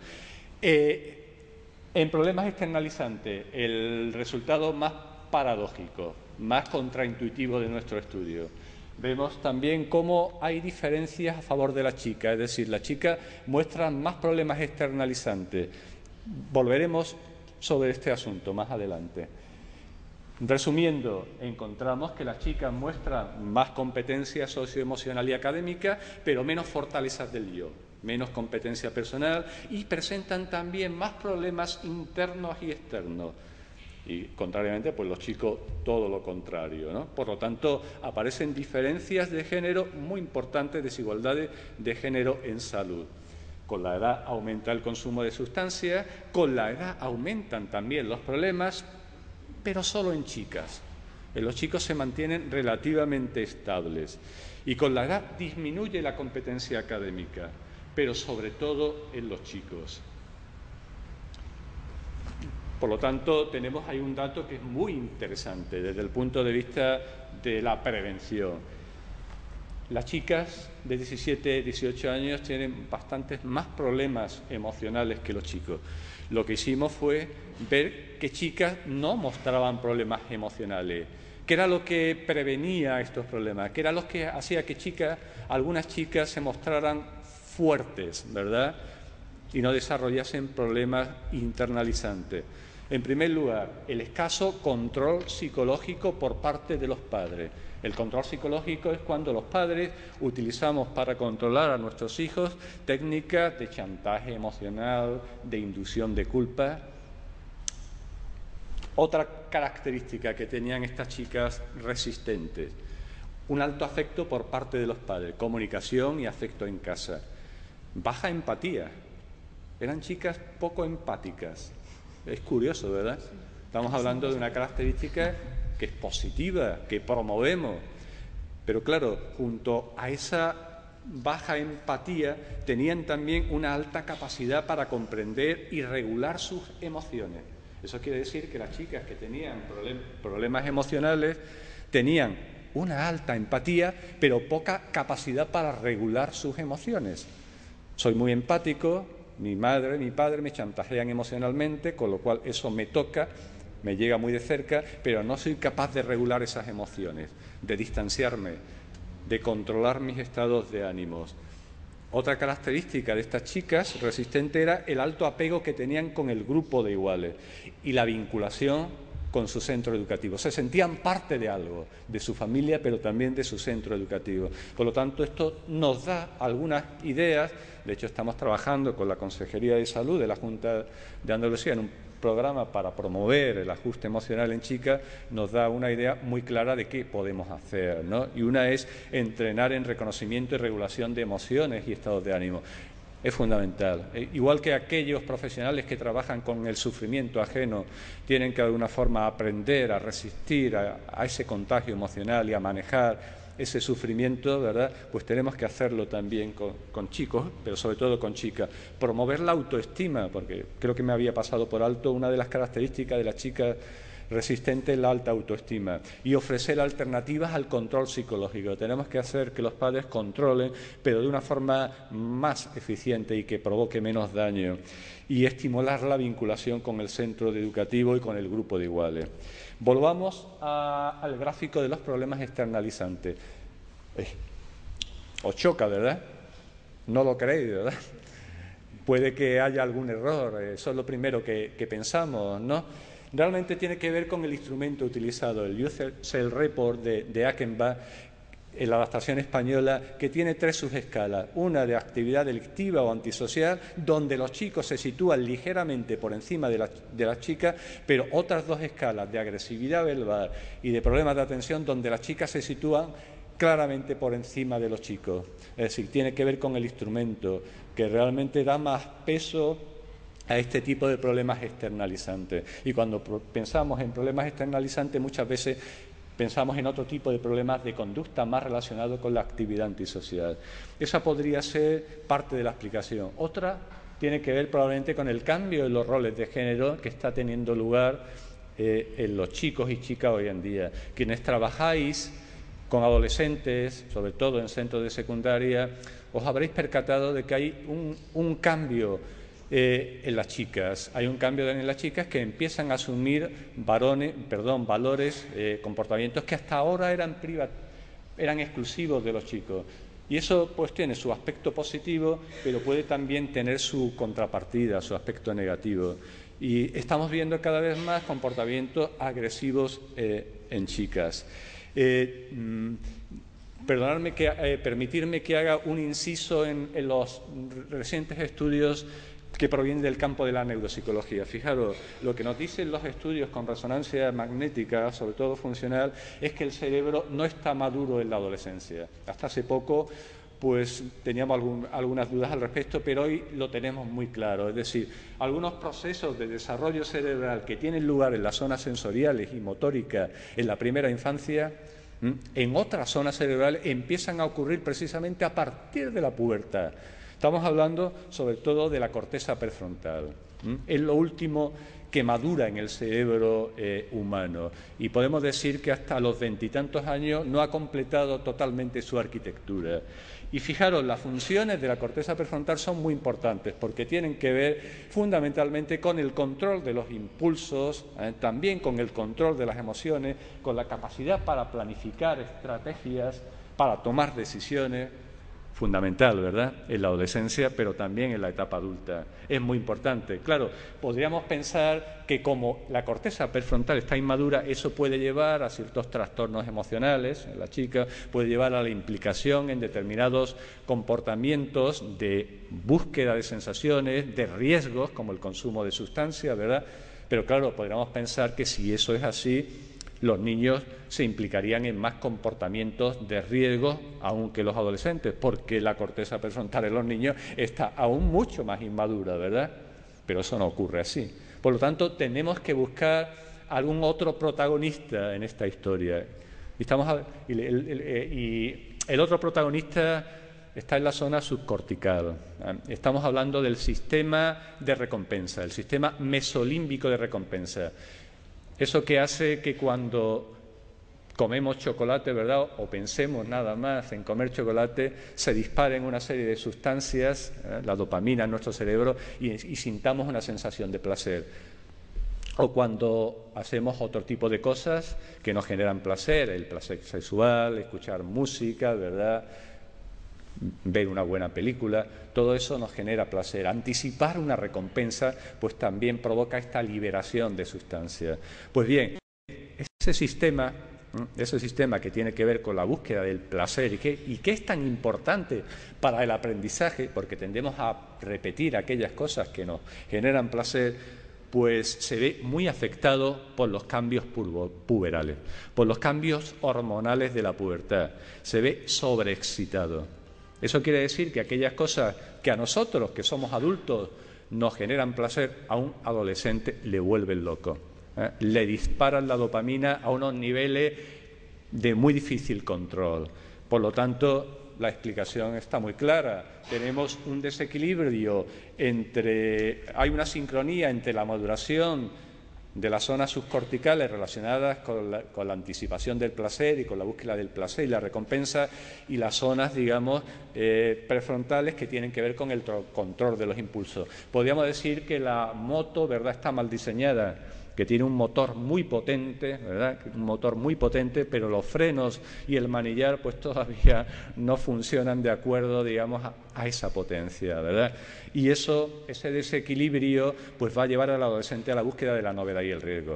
En problemas externalizantes, el resultado más paradójico, más contraintuitivo de nuestro estudio. Vemos también cómo hay diferencias a favor de la chica, es decir, la chica muestra más problemas externalizantes. Volveremos sobre este asunto más adelante. Resumiendo, encontramos que las chicas muestran más competencia socioemocional y académica, pero menos fortalezas del yo, menos competencia personal y presentan también más problemas internos y externos. Y, contrariamente, pues los chicos todo lo contrario, ¿no? Por lo tanto, aparecen diferencias de género muy importantes, desigualdades de género en salud. Con la edad aumenta el consumo de sustancias, con la edad aumentan también los problemas, pero solo en chicas. En los chicos se mantienen relativamente estables. Y con la edad disminuye la competencia académica, pero sobre todo en los chicos. Por lo tanto, tenemos ahí un dato que es muy interesante desde el punto de vista de la prevención. Las chicas de 17, 18 años tienen bastantes más problemas emocionales que los chicos. Lo que hicimos fue ver que chicas no mostraban problemas emocionales, qué era lo que prevenía estos problemas, qué era lo que hacía que algunas chicas se mostraran fuertes, ¿verdad?, y no desarrollasen problemas internalizantes. En primer lugar, el escaso control psicológico por parte de los padres. El control psicológico es cuando los padres utilizamos para controlar a nuestros hijos técnicas de chantaje emocional, de inducción de culpa. Otra característica que tenían estas chicas resistentes, un alto afecto por parte de los padres, comunicación y afecto en casa. Baja empatía. Eran chicas poco empáticas. Es curioso, ¿verdad? Estamos hablando de una característica que es positiva, que promovemos. Pero claro, junto a esa baja empatía, tenían también una alta capacidad para comprender y regular sus emociones. Eso quiere decir que las chicas que tenían problemas emocionales tenían una alta empatía, pero poca capacidad para regular sus emociones. Soy muy empático. Mi madre, mi padre me chantajean emocionalmente, con lo cual eso me toca, me llega muy de cerca, pero no soy capaz de regular esas emociones, de distanciarme, de controlar mis estados de ánimos. Otra característica de estas chicas resistentes era el alto apego que tenían con el grupo de iguales y la vinculación con su centro educativo. Se sentían parte de algo, de su familia, pero también de su centro educativo. Por lo tanto, esto nos da algunas ideas. De hecho, estamos trabajando con la Consejería de Salud de la Junta de Andalucía en un programa para promover el ajuste emocional en chicas. Nos da una idea muy clara de qué podemos hacer, ¿no? Y una es entrenar en reconocimiento y regulación de emociones y estados de ánimo. Es fundamental. Igual que aquellos profesionales que trabajan con el sufrimiento ajeno tienen que de alguna forma aprender a resistir a ese contagio emocional y a manejar ese sufrimiento, ¿verdad? Pues tenemos que hacerlo también con chicos, pero sobre todo con chicas. Promover la autoestima, porque creo que me había pasado por alto una de las características de las chicas resistente es la alta autoestima, y ofrecer alternativas al control psicológico. Tenemos que hacer que los padres controlen, pero de una forma más eficiente y que provoque menos daño, y estimular la vinculación con el centro educativo y con el grupo de iguales. Volvamos al gráfico de los problemas externalizantes. Os choca, ¿verdad? No lo creéis, ¿verdad? Puede que haya algún error, eso es lo primero que pensamos, ¿no? Realmente tiene que ver con el instrumento utilizado, el Youth Cell Report de Achenbach. en la adaptación española, que tiene 3 subescalas. Una de actividad delictiva o antisocial, donde los chicos se sitúan ligeramente por encima de las chicas, pero otras 2 escalas de agresividad verbal y de problemas de atención, donde las chicas se sitúan claramente por encima de los chicos. Es decir, tiene que ver con el instrumento, que realmente da más peso a este tipo de problemas externalizantes. Y cuando pensamos en problemas externalizantes, muchas veces pensamos en otro tipo de problemas de conducta más relacionados con la actividad antisocial. Esa podría ser parte de la explicación. Otra tiene que ver probablemente con el cambio en los roles de género que está teniendo lugar en los chicos y chicas hoy en día. Quienes trabajáis con adolescentes, sobre todo en centros de secundaria, os habréis percatado de que hay un cambio en las chicas. Hay un cambio en las chicas que empiezan a asumir valores, comportamientos que hasta ahora eran exclusivos de los chicos. Y eso pues tiene su aspecto positivo, pero puede también tener su contrapartida, su aspecto negativo. Y estamos viendo cada vez más comportamientos agresivos en chicas. Permitirme que haga un inciso en los recientes estudios que provienen del campo de la neuropsicología. Fijaros, lo que nos dicen los estudios con resonancia magnética, sobre todo funcional, es que el cerebro no está maduro en la adolescencia. Hasta hace poco pues teníamos algunas dudas al respecto, pero hoy lo tenemos muy claro. Es decir, algunos procesos de desarrollo cerebral que tienen lugar en las zonas sensoriales y motóricas en la primera infancia, en otras zonas cerebrales empiezan a ocurrir precisamente a partir de la pubertad. Estamos hablando sobre todo de la corteza prefrontal. Es lo último que madura en el cerebro humano y podemos decir que hasta los 20 y tantos años no ha completado totalmente su arquitectura. Y fijaros, las funciones de la corteza prefrontal son muy importantes porque tienen que ver fundamentalmente con el control de los impulsos, también con el control de las emociones, con la capacidad para planificar estrategias, para tomar decisiones. Fundamental, ¿verdad?, en la adolescencia, pero también en la etapa adulta. Es muy importante. Claro, podríamos pensar que como la corteza prefrontal está inmadura, eso puede llevar a ciertos trastornos emocionales en la chica, puede llevar a la implicación en determinados comportamientos de búsqueda de sensaciones, de riesgos, como el consumo de sustancias, ¿verdad? Pero claro, podríamos pensar que si eso es así, los niños se implicarían en más comportamientos de riesgo aún que los adolescentes, porque la corteza prefrontal en los niños está aún mucho más inmadura, ¿verdad? Pero eso no ocurre así. Por lo tanto, tenemos que buscar algún otro protagonista en esta historia. Y el otro protagonista está en la zona subcortical. Estamos hablando del sistema de recompensa, el sistema mesolímbico de recompensa. Eso que hace que cuando comemos chocolate, ¿verdad?, o pensemos nada más en comer chocolate, se disparen una serie de sustancias, la dopamina en nuestro cerebro, y sintamos una sensación de placer. O cuando hacemos otro tipo de cosas que nos generan placer, el placer sexual, escuchar música, ¿verdad?, ver una buena película, todo eso nos genera placer. Anticipar una recompensa pues también provoca esta liberación de sustancias. Pues bien, ese sistema que tiene que ver con la búsqueda del placer y que es tan importante para el aprendizaje, porque tendemos a repetir aquellas cosas que nos generan placer, pues se ve muy afectado por los cambios puberales, por los cambios hormonales de la pubertad. Se ve sobreexcitado. Eso quiere decir que aquellas cosas que a nosotros, que somos adultos, nos generan placer, a un adolescente le vuelven loco. Le disparan la dopamina a unos niveles de muy difícil control. Por lo tanto, la explicación está muy clara. Tenemos un desequilibrio hay una sincronía entre la maduración de las zonas subcorticales relacionadas con la anticipación del placer y con la búsqueda del placer y la recompensa, y las zonas, digamos, prefrontales que tienen que ver con el control de los impulsos. Podríamos decir que la moto, ¿verdad?, está mal diseñada, que tiene un motor muy potente, ¿verdad?, un motor muy potente, pero los frenos y el manillar pues todavía no funcionan de acuerdo, digamos, a esa potencia, ¿verdad? Y ese desequilibrio pues va a llevar al adolescente a la búsqueda de la novedad y el riesgo.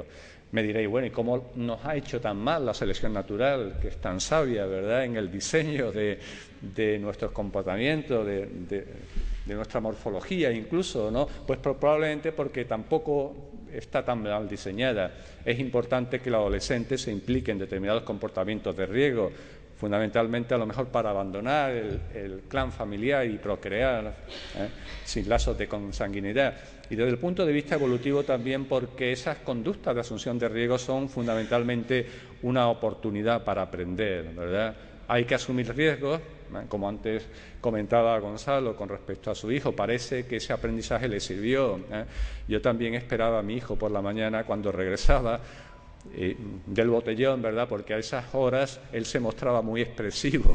Me diréis, bueno, ¿y cómo nos ha hecho tan mal la selección natural, que es tan sabia, ¿verdad?, en el diseño de nuestros comportamientos, de nuestra morfología incluso, ¿no? Pues probablemente porque tampoco está tan mal diseñada. Es importante que el adolescente se implique en determinados comportamientos de riesgo, fundamentalmente a lo mejor para abandonar el clan familiar y procrear sin lazos de consanguinidad. Y desde el punto de vista evolutivo también, porque esas conductas de asunción de riesgo son fundamentalmente una oportunidad para aprender, ¿verdad? Hay que asumir riesgos, como antes comentaba Gonzalo con respecto a su hijo, parece que ese aprendizaje le sirvió. Yo también esperaba a mi hijo por la mañana cuando regresaba del botellón, ¿verdad?, porque a esas horas él se mostraba muy expresivo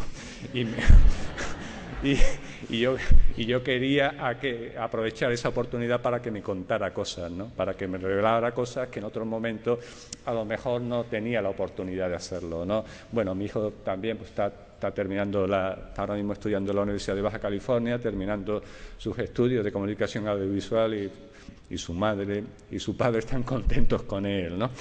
y yo quería aprovechar esa oportunidad para que me contara cosas, ¿no?, para que me revelara cosas que en otros momentos a lo mejor no tenía la oportunidad de hacerlo, ¿no? Bueno, mi hijo también pues, está terminando, está ahora mismo estudiando en la Universidad de Baja California, terminando sus estudios de comunicación audiovisual y su madre y su padre están contentos con él, ¿no?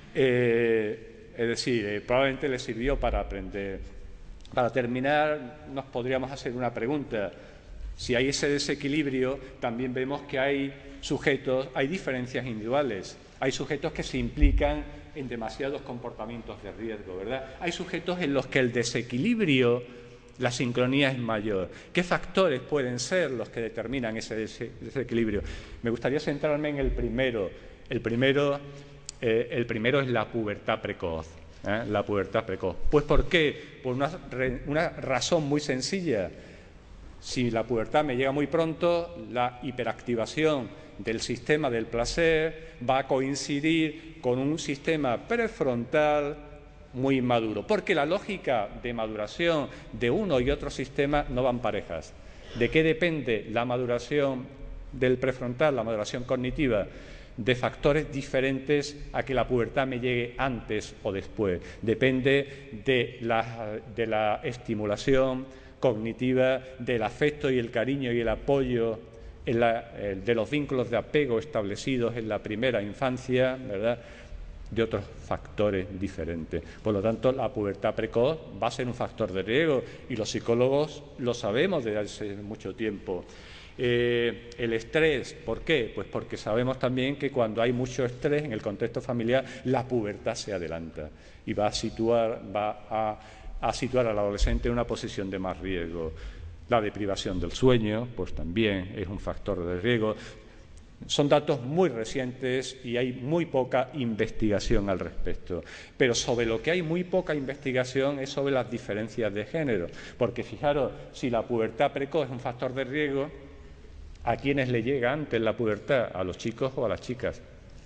Es decir, probablemente le sirvió para aprender. Para terminar, nos podríamos hacer una pregunta. Si hay ese desequilibrio, también vemos que hay diferencias individuales. Hay sujetos que se implican en demasiados comportamientos de riesgo, ¿verdad? Hay sujetos en los que el desequilibrio, la sincronía es mayor. ¿Qué factores pueden ser los que determinan ese desequilibrio? Me gustaría centrarme en el primero. El primero es la pubertad precoz. La pubertad precoz. Pues ¿por qué? Por una razón muy sencilla. Si la pubertad me llega muy pronto, la hiperactivación del sistema del placer va a coincidir con un sistema prefrontal muy inmaduro, porque la lógica de maduración de uno y otro sistema no van parejas. ¿De qué depende la maduración del prefrontal, la maduración cognitiva? De factores diferentes a que la pubertad me llegue antes o después. Depende de la estimulación cognitiva, del afecto y el cariño y el apoyo, de los vínculos de apego establecidos en la primera infancia, ¿verdad?, de otros factores diferentes. Por lo tanto, la pubertad precoz va a ser un factor de riesgo y los psicólogos lo sabemos desde hace mucho tiempo. El estrés, ¿por qué? Pues porque sabemos también que cuando hay mucho estrés en el contexto familiar, la pubertad se adelanta y va a situar al adolescente en una posición de más riesgo. La deprivación del sueño, pues también es un factor de riesgo. Son datos muy recientes y hay muy poca investigación al respecto. Pero sobre lo que hay muy poca investigación es sobre las diferencias de género. Porque fijaros, si la pubertad precoz es un factor de riesgo, ¿a quiénes le llega antes la pubertad? ¿A los chicos o a las chicas?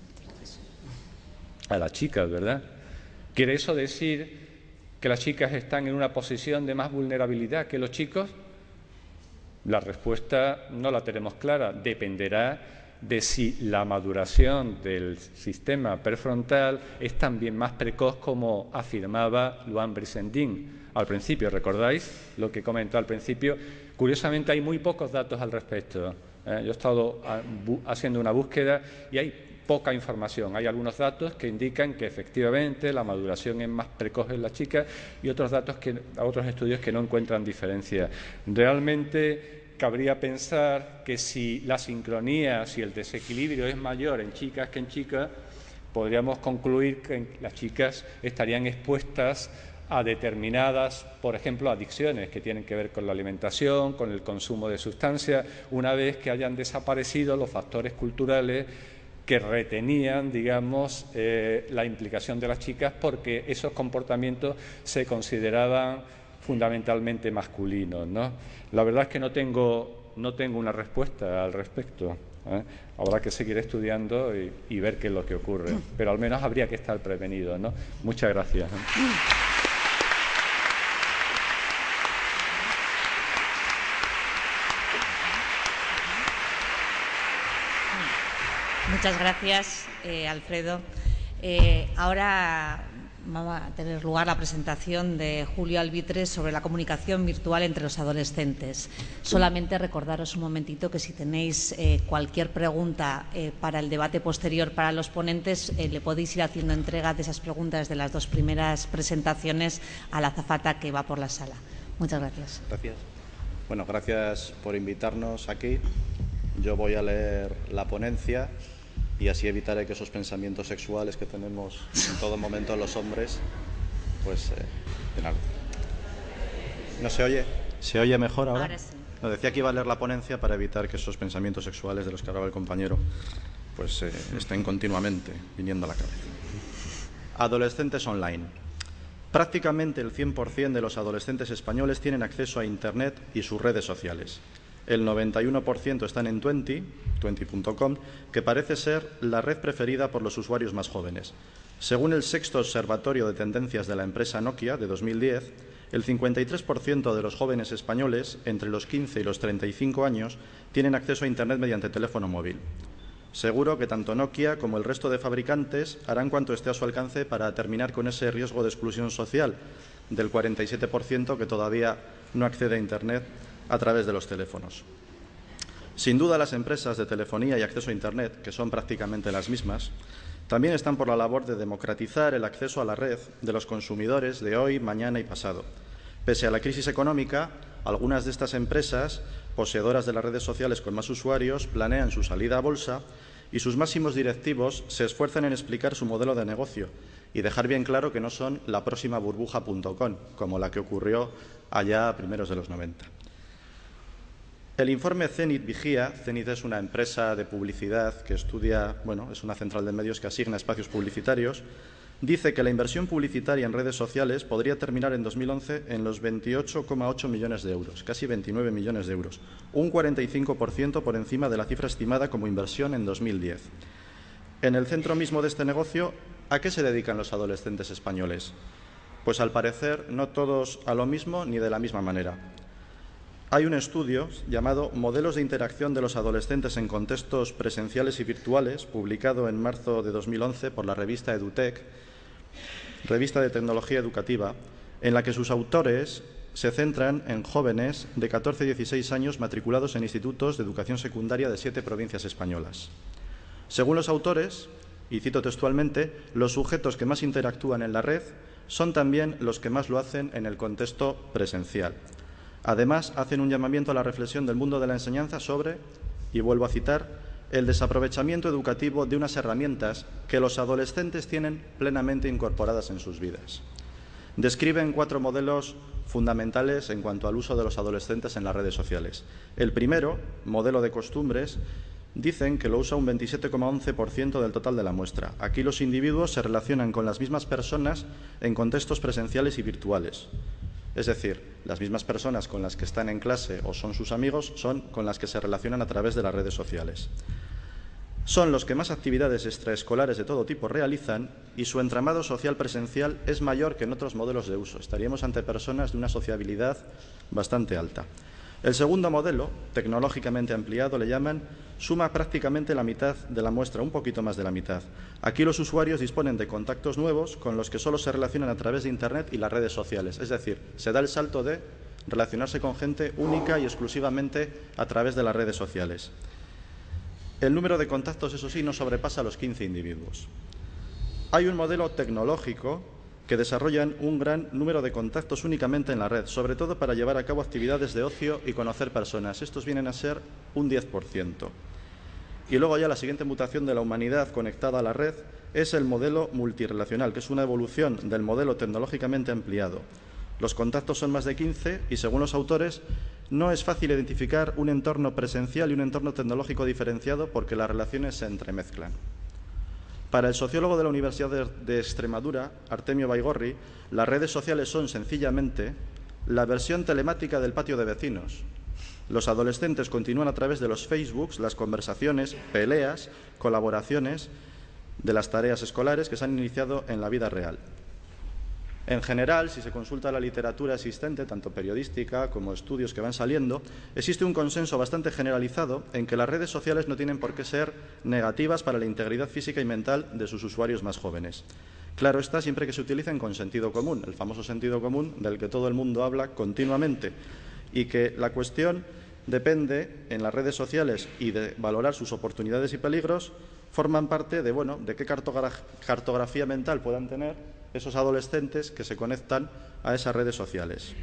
A las chicas, ¿verdad? ¿Quiere eso decir que las chicas están en una posición de más vulnerabilidad que los chicos? La respuesta no la tenemos clara. Dependerá de si la maduración del sistema prefrontal es también más precoz, como afirmaba Luan Brissendin al principio. ¿Recordáis lo que comentó al principio? Curiosamente hay muy pocos datos al respecto. Yo he estado haciendo una búsqueda y hay poca información. Hay algunos datos que indican que efectivamente la maduración es más precoz en las chicas y otros estudios que no encuentran diferencia. Realmente cabría pensar que si la sincronía, si el desequilibrio es mayor en chicas que en chicas, podríamos concluir que las chicas estarían expuestas a determinadas, por ejemplo, adicciones que tienen que ver con la alimentación, con el consumo de sustancias, una vez que hayan desaparecido los factores culturales que retenían, digamos, la implicación de las chicas, porque esos comportamientos se consideraban fundamentalmente masculinos, ¿no? La verdad es que no tengo una respuesta al respecto. Habrá que seguir estudiando y ver qué es lo que ocurre, pero al menos habría que estar prevenidos, ¿no? Muchas gracias. Muchas gracias, Alfredo. Ahora va a tener lugar la presentación de Julio Albitre sobre la comunicación virtual entre los adolescentes. Solamente recordaros un momentito que si tenéis cualquier pregunta para el debate posterior para los ponentes, le podéis ir haciendo entrega de esas preguntas de las dos primeras presentaciones a la azafata que va por la sala. Muchas gracias. Gracias. Bueno, gracias por invitarnos aquí. Yo voy a leer la ponencia y así evitaré que esos pensamientos sexuales que tenemos en todo momento los hombres, pues, ¿no se oye? ¿Se oye mejor ahora? Ahora sí. No, decía que iba a leer la ponencia para evitar que esos pensamientos sexuales de los que hablaba el compañero pues estén continuamente viniendo a la cabeza. Adolescentes online. Prácticamente el 100% de los adolescentes españoles tienen acceso a Internet y sus redes sociales. El 91% están en Twenty.com, que parece ser la red preferida por los usuarios más jóvenes. Según el sexto observatorio de tendencias de la empresa Nokia de 2010, el 53% de los jóvenes españoles entre los 15 y los 35 años tienen acceso a Internet mediante teléfono móvil. Seguro que tanto Nokia como el resto de fabricantes harán cuanto esté a su alcance para terminar con ese riesgo de exclusión social del 47% que todavía no accede a Internet a través de los teléfonos. Sin duda, las empresas de telefonía y acceso a Internet, que son prácticamente las mismas, también están por la labor de democratizar el acceso a la red de los consumidores de hoy, mañana y pasado. Pese a la crisis económica, algunas de estas empresas, poseedoras de las redes sociales con más usuarios, planean su salida a bolsa y sus máximos directivos se esfuerzan en explicar su modelo de negocio y dejar bien claro que no son la próxima burbuja.com, como la que ocurrió allá a primeros de los 90. El informe Zenit Vigía, Zenit es una empresa de publicidad que estudia, es una central de medios que asigna espacios publicitarios, dice que la inversión publicitaria en redes sociales podría terminar en 2011 en los 28,8 millones de euros, casi 29 millones de euros, un 45% por encima de la cifra estimada como inversión en 2010. En el centro mismo de este negocio, ¿a qué se dedican los adolescentes españoles? Pues al parecer no todos a lo mismo ni de la misma manera. Hay un estudio llamado Modelos de interacción de los adolescentes en contextos presenciales y virtuales, publicado en marzo de 2011 por la revista EduTech, revista de tecnología educativa, en la que sus autores se centran en jóvenes de 14 y 16 años matriculados en institutos de educación secundaria de 7 provincias españolas. Según los autores, y cito textualmente, los sujetos que más interactúan en la red son también los que más lo hacen en el contexto presencial. Además, hacen un llamamiento a la reflexión del mundo de la enseñanza sobre, y vuelvo a citar, el desaprovechamiento educativo de unas herramientas que los adolescentes tienen plenamente incorporadas en sus vidas. Describen 4 modelos fundamentales en cuanto al uso de los adolescentes en las redes sociales. El primero, modelo de costumbres, dicen que lo usa un 27,11% del total de la muestra. Aquí los individuos se relacionan con las mismas personas en contextos presenciales y virtuales. Es decir, las mismas personas con las que están en clase o son sus amigos son con las que se relacionan a través de las redes sociales. Son los que más actividades extraescolares de todo tipo realizan y su entramado social presencial es mayor que en otros modelos de uso. Estaríamos ante personas de una sociabilidad bastante alta. El segundo modelo, tecnológicamente ampliado, le llaman, suma prácticamente la mitad de la muestra, un poquito más de la mitad. Aquí los usuarios disponen de contactos nuevos con los que solo se relacionan a través de Internet y las redes sociales. Es decir, se da el salto de relacionarse con gente única y exclusivamente a través de las redes sociales. El número de contactos, eso sí, no sobrepasa los 15 individuos. Hay un modelo tecnológico que desarrollan un gran número de contactos únicamente en la red, sobre todo para llevar a cabo actividades de ocio y conocer personas. Estos vienen a ser un 10%. Y luego ya la siguiente mutación de la humanidad conectada a la red es el modelo multirrelacional, que es una evolución del modelo tecnológicamente ampliado. Los contactos son más de 15 y, según los autores, no es fácil identificar un entorno presencial y un entorno tecnológico diferenciado porque las relaciones se entremezclan. Para el sociólogo de la Universidad de Extremadura, Artemio Baigorri, las redes sociales son sencillamente la versión telemática del patio de vecinos. Los adolescentes continúan a través de los Facebooks las conversaciones, peleas, colaboraciones de las tareas escolares que se han iniciado en la vida real. En general, si se consulta la literatura existente, tanto periodística como estudios que van saliendo, existe un consenso bastante generalizado en que las redes sociales no tienen por qué ser negativas para la integridad física y mental de sus usuarios más jóvenes. Claro está, siempre que se utilicen con sentido común, el famoso sentido común del que todo el mundo habla continuamente, y que la cuestión depende en las redes sociales y de valorar sus oportunidades y peligros, forman parte de qué cartografía mental puedan tener esos adolescentes que se conectan a esas redes sociales.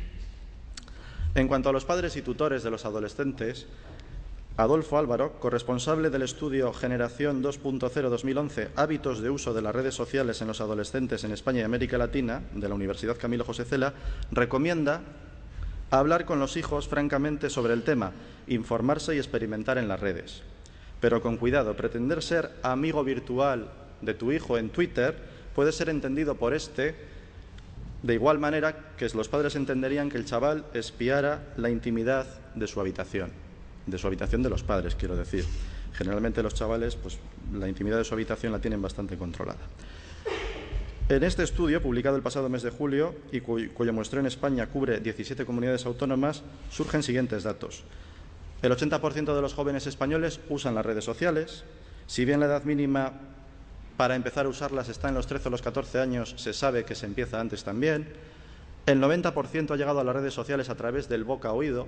En cuanto a los padres y tutores de los adolescentes, Adolfo Álvaro, corresponsable del estudio Generación 2.0 2011, Hábitos de uso de las redes sociales en los adolescentes en España y América Latina, de la Universidad Camilo José Cela, recomienda hablar con los hijos francamente sobre el tema, informarse y experimentar en las redes. Pero con cuidado, pretender ser amigo virtual de tu hijo en Twitter puede ser entendido por de igual manera que los padres entenderían que el chaval espiara la intimidad de su habitación de los padres, quiero decir. Generalmente los chavales, pues la intimidad de su habitación la tienen bastante controlada. En este estudio, publicado el pasado mes de julio y cuyo muestreo en España cubre 17 comunidades autónomas, surgen siguientes datos. El 80% de los jóvenes españoles usan las redes sociales. Si bien la edad mínima para empezar a usarlas está en los 13 o los 14 años, se sabe que se empieza antes también. El 90% ha llegado a las redes sociales a través del boca a oído.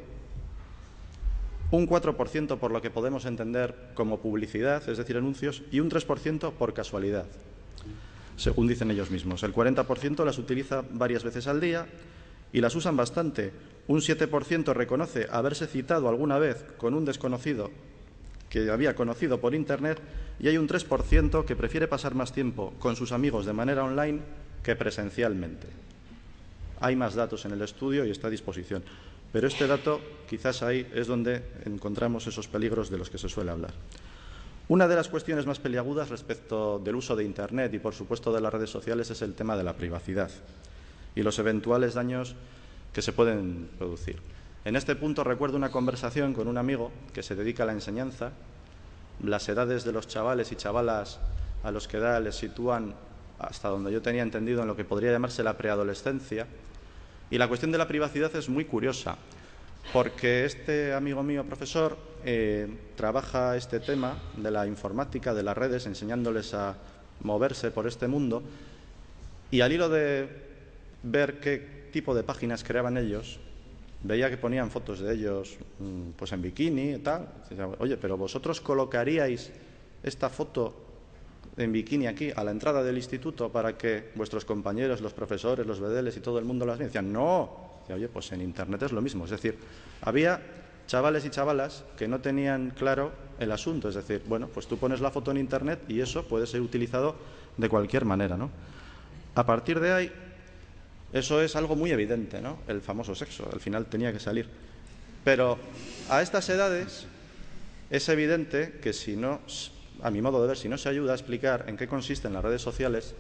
Un 4% por lo que podemos entender como publicidad, es decir, anuncios, y un 3% por casualidad, según dicen ellos mismos. El 40% las utiliza varias veces al día y las usan bastante. Un 7% reconoce haberse citado alguna vez con un desconocido que había conocido por Internet y hay un 3% que prefiere pasar más tiempo con sus amigos de manera online que presencialmente. Hay más datos en el estudio y está a disposición. Pero este dato, quizás ahí es donde encontramos esos peligros de los que se suele hablar. Una de las cuestiones más peliagudas respecto del uso de Internet y, por supuesto, de las redes sociales es el tema de la privacidad y los eventuales daños que se pueden producir. En este punto recuerdo una conversación con un amigo que se dedica a la enseñanza. Las edades de los chavales y chavalas a los que da les sitúan, hasta donde yo tenía entendido, en lo que podría llamarse la preadolescencia. Y la cuestión de la privacidad es muy curiosa, porque este amigo mío, profesor, trabaja este tema de la informática, de las redes, enseñándoles a moverse por este mundo, y al hilo de ver qué tipo de páginas creaban ellos, veía que ponían fotos de ellos pues en bikini y tal. Oye, pero vosotros colocaríais esta foto en bikini aquí a la entrada del instituto para que vuestros compañeros, los profesores, los bedeles y todo el mundo las viera. Decían, no. Y, oye, pues en Internet es lo mismo. Es decir, había chavales y chavalas que no tenían claro el asunto. Es decir, bueno, pues tú pones la foto en Internet y eso puede ser utilizado de cualquier manera, ¿no? A partir de ahí, eso es algo muy evidente, ¿no? El famoso sexo, al final tenía que salir. Pero a estas edades es evidente que si no, a mi modo de ver, si no se ayuda a explicar en qué consisten las redes sociales,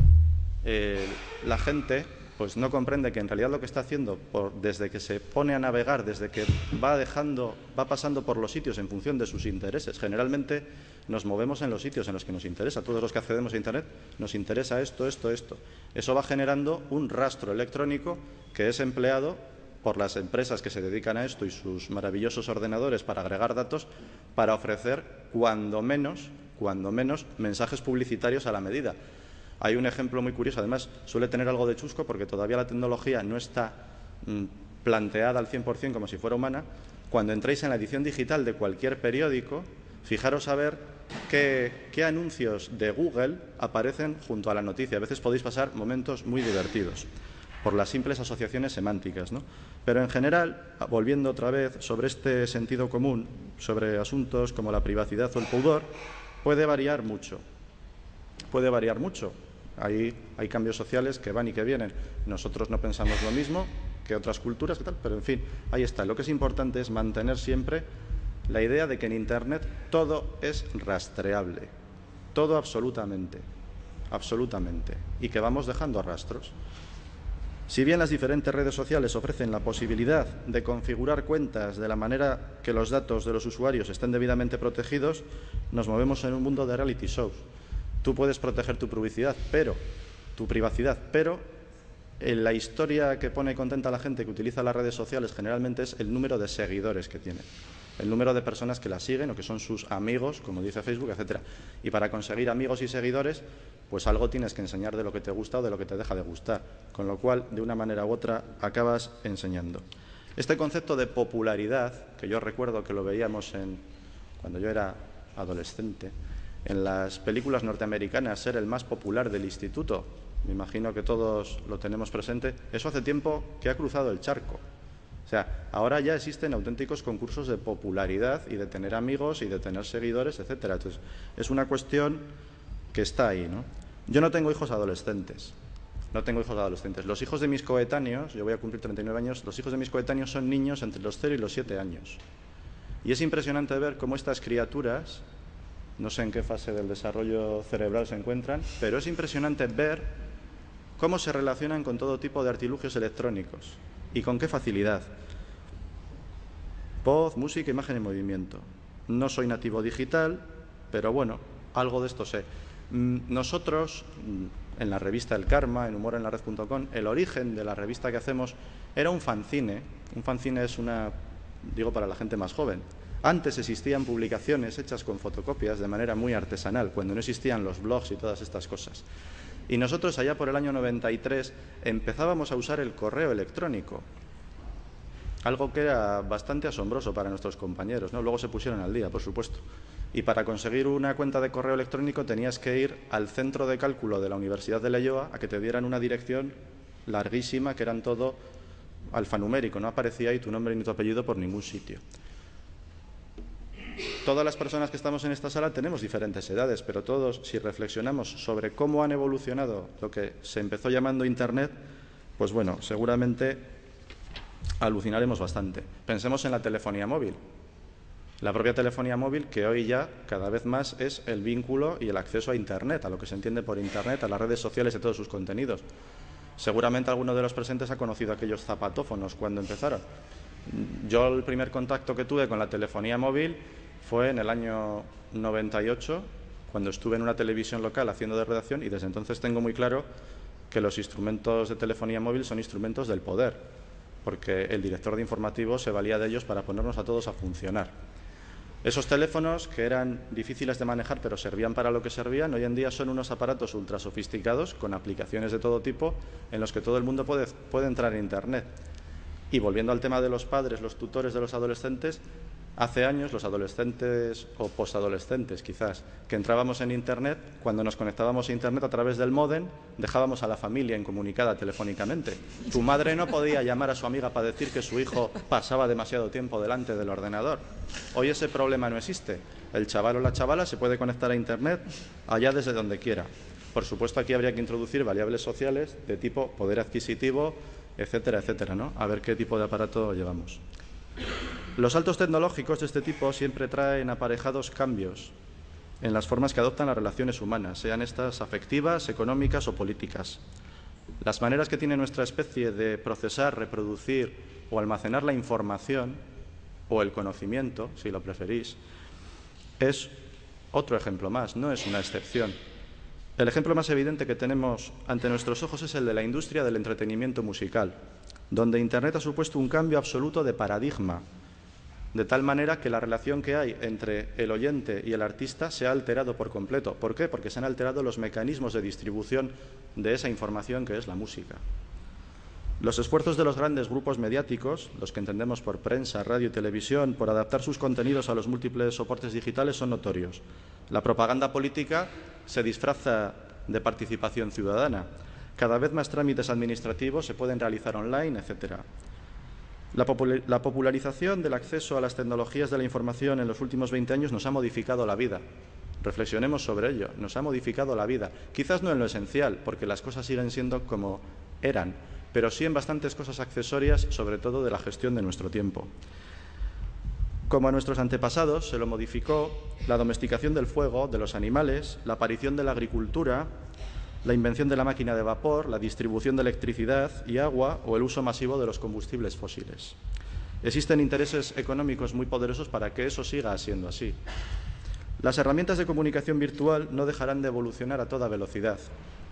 la gente pues no comprende que en realidad lo que está haciendo desde que se pone a navegar, desde que va pasando por los sitios en función de sus intereses. Generalmente nos movemos en los sitios en los que nos interesa. Todos los que accedemos a Internet nos interesa esto. Eso va generando un rastro electrónico que es empleado por las empresas que se dedican a esto y sus maravillosos ordenadores para agregar datos, para ofrecer cuando menos mensajes publicitarios a la medida. Hay un ejemplo muy curioso, además suele tener algo de chusco porque todavía la tecnología no está planteada al 100% como si fuera humana. Cuando entréis en la edición digital de cualquier periódico, fijaros a ver qué anuncios de Google aparecen junto a la noticia. A veces podéis pasar momentos muy divertidos por las simples asociaciones semánticas, ¿no? Pero en general, volviendo otra vez sobre este sentido común, sobre asuntos como la privacidad o el pudor, puede variar mucho. Hay cambios sociales que van y que vienen. Nosotros no pensamos lo mismo que otras culturas, pero en fin, ahí está. Lo que es importante es mantener siempre la idea de que en Internet todo es rastreable, todo absolutamente, y que vamos dejando rastros. Si bien las diferentes redes sociales ofrecen la posibilidad de configurar cuentas de la manera que los datos de los usuarios estén debidamente protegidos, nos movemos en un mundo de reality shows. Tú puedes proteger tu privacidad, pero en la historia que pone contenta a la gente que utiliza las redes sociales generalmente es el número de seguidores que tiene. el número de personas que la siguen o que son sus amigos, como dice Facebook, etcétera. Y para conseguir amigos y seguidores, pues algo tienes que enseñar de lo que te gusta o de lo que te deja de gustar, con lo cual, de una manera u otra, acabas enseñando. Este concepto de popularidad, que yo recuerdo que lo veíamos cuando yo era adolescente, en las películas norteamericanas, ser el más popular del instituto, me imagino que todos lo tenemos presente, eso hace tiempo que ha cruzado el charco. O sea, ahora ya existen auténticos concursos de popularidad y de tener amigos y de tener seguidores, etcétera. Entonces, es una cuestión que está ahí, ¿no? Yo no tengo hijos adolescentes. No tengo hijos adolescentes. Los hijos de mis coetáneos, yo voy a cumplir 39 años, los hijos de mis coetáneos son niños entre los 0 y los 7 años. Y es impresionante ver cómo estas criaturas, no sé en qué fase del desarrollo cerebral se encuentran, pero es impresionante ver cómo se relacionan con todo tipo de artilugios electrónicos y con qué facilidad. Voz, música, imagen y movimiento. No soy nativo digital, pero bueno, algo de esto sé. Nosotros, en la revista El Karma, en humorenlared.com, el origen de la revista que hacemos era un fanzine. Un fanzine es digo para la gente más joven. Antes existían publicaciones hechas con fotocopias de manera muy artesanal, cuando no existían los blogs y todas estas cosas. Y nosotros, allá por el año 93, empezábamos a usar el correo electrónico, algo que era bastante asombroso para nuestros compañeros, ¿no? Luego se pusieron al día, por supuesto. Y para conseguir una cuenta de correo electrónico tenías que ir al centro de cálculo de la Universidad de Leioa a que te dieran una dirección larguísima, que eran todo alfanumérico, no aparecía ahí tu nombre ni tu apellido por ningún sitio. Todas las personas que estamos en esta sala tenemos diferentes edades, pero todos, si reflexionamos sobre cómo han evolucionado lo que se empezó llamando Internet, pues bueno, seguramente alucinaremos bastante. Pensemos en la telefonía móvil. La propia telefonía móvil, que hoy ya cada vez más es el vínculo y el acceso a Internet, a lo que se entiende por Internet, a las redes sociales y todos sus contenidos. Seguramente alguno de los presentes ha conocido aquellos zapatófonos cuando empezaron. Yo el primer contacto que tuve con la telefonía móvil fue en el año 98, cuando estuve en una televisión local haciendo de redacción, y desde entonces tengo muy claro que los instrumentos de telefonía móvil son instrumentos del poder, porque el director de informativos se valía de ellos para ponernos a todos a funcionar. Esos teléfonos, que eran difíciles de manejar pero servían para lo que servían, hoy en día son unos aparatos ultra sofisticados con aplicaciones de todo tipo en los que todo el mundo puede entrar en Internet. Y volviendo al tema de los padres, los tutores de los adolescentes, hace años los adolescentes o posadolescentes quizás que entrábamos en Internet, cuando nos conectábamos a Internet a través del módem, dejábamos a la familia incomunicada telefónicamente. Tu madre no podía llamar a su amiga para decir que su hijo pasaba demasiado tiempo delante del ordenador. Hoy ese problema no existe. El chaval o la chavala se puede conectar a Internet allá desde donde quiera. Por supuesto, aquí habría que introducir variables sociales de tipo poder adquisitivo, etcétera, etcétera, ¿no? A ver qué tipo de aparato llevamos. Los saltos tecnológicos de este tipo siempre traen aparejados cambios en las formas que adoptan las relaciones humanas, sean estas afectivas, económicas o políticas. Las maneras que tiene nuestra especie de procesar, reproducir o almacenar la información o el conocimiento, si lo preferís, es otro ejemplo más, no es una excepción. El ejemplo más evidente que tenemos ante nuestros ojos es el de la industria del entretenimiento musical, donde Internet ha supuesto un cambio absoluto de paradigma, de tal manera que la relación que hay entre el oyente y el artista se ha alterado por completo. ¿Por qué? Porque se han alterado los mecanismos de distribución de esa información que es la música. Los esfuerzos de los grandes grupos mediáticos, los que entendemos por prensa, radio y televisión, por adaptar sus contenidos a los múltiples soportes digitales son notorios. La propaganda política se disfraza de participación ciudadana. Cada vez más trámites administrativos se pueden realizar online, etcétera. La popularización del acceso a las tecnologías de la información en los últimos 20 años nos ha modificado la vida. Reflexionemos sobre ello. Nos ha modificado la vida. Quizás no en lo esencial, porque las cosas siguen siendo como eran, pero sí en bastantes cosas accesorias, sobre todo de la gestión de nuestro tiempo. Como a nuestros antepasados se lo modificó la domesticación del fuego, de los animales, la aparición de la agricultura, la invención de la máquina de vapor, la distribución de electricidad y agua o el uso masivo de los combustibles fósiles. Existen intereses económicos muy poderosos para que eso siga siendo así. Las herramientas de comunicación virtual no dejarán de evolucionar a toda velocidad.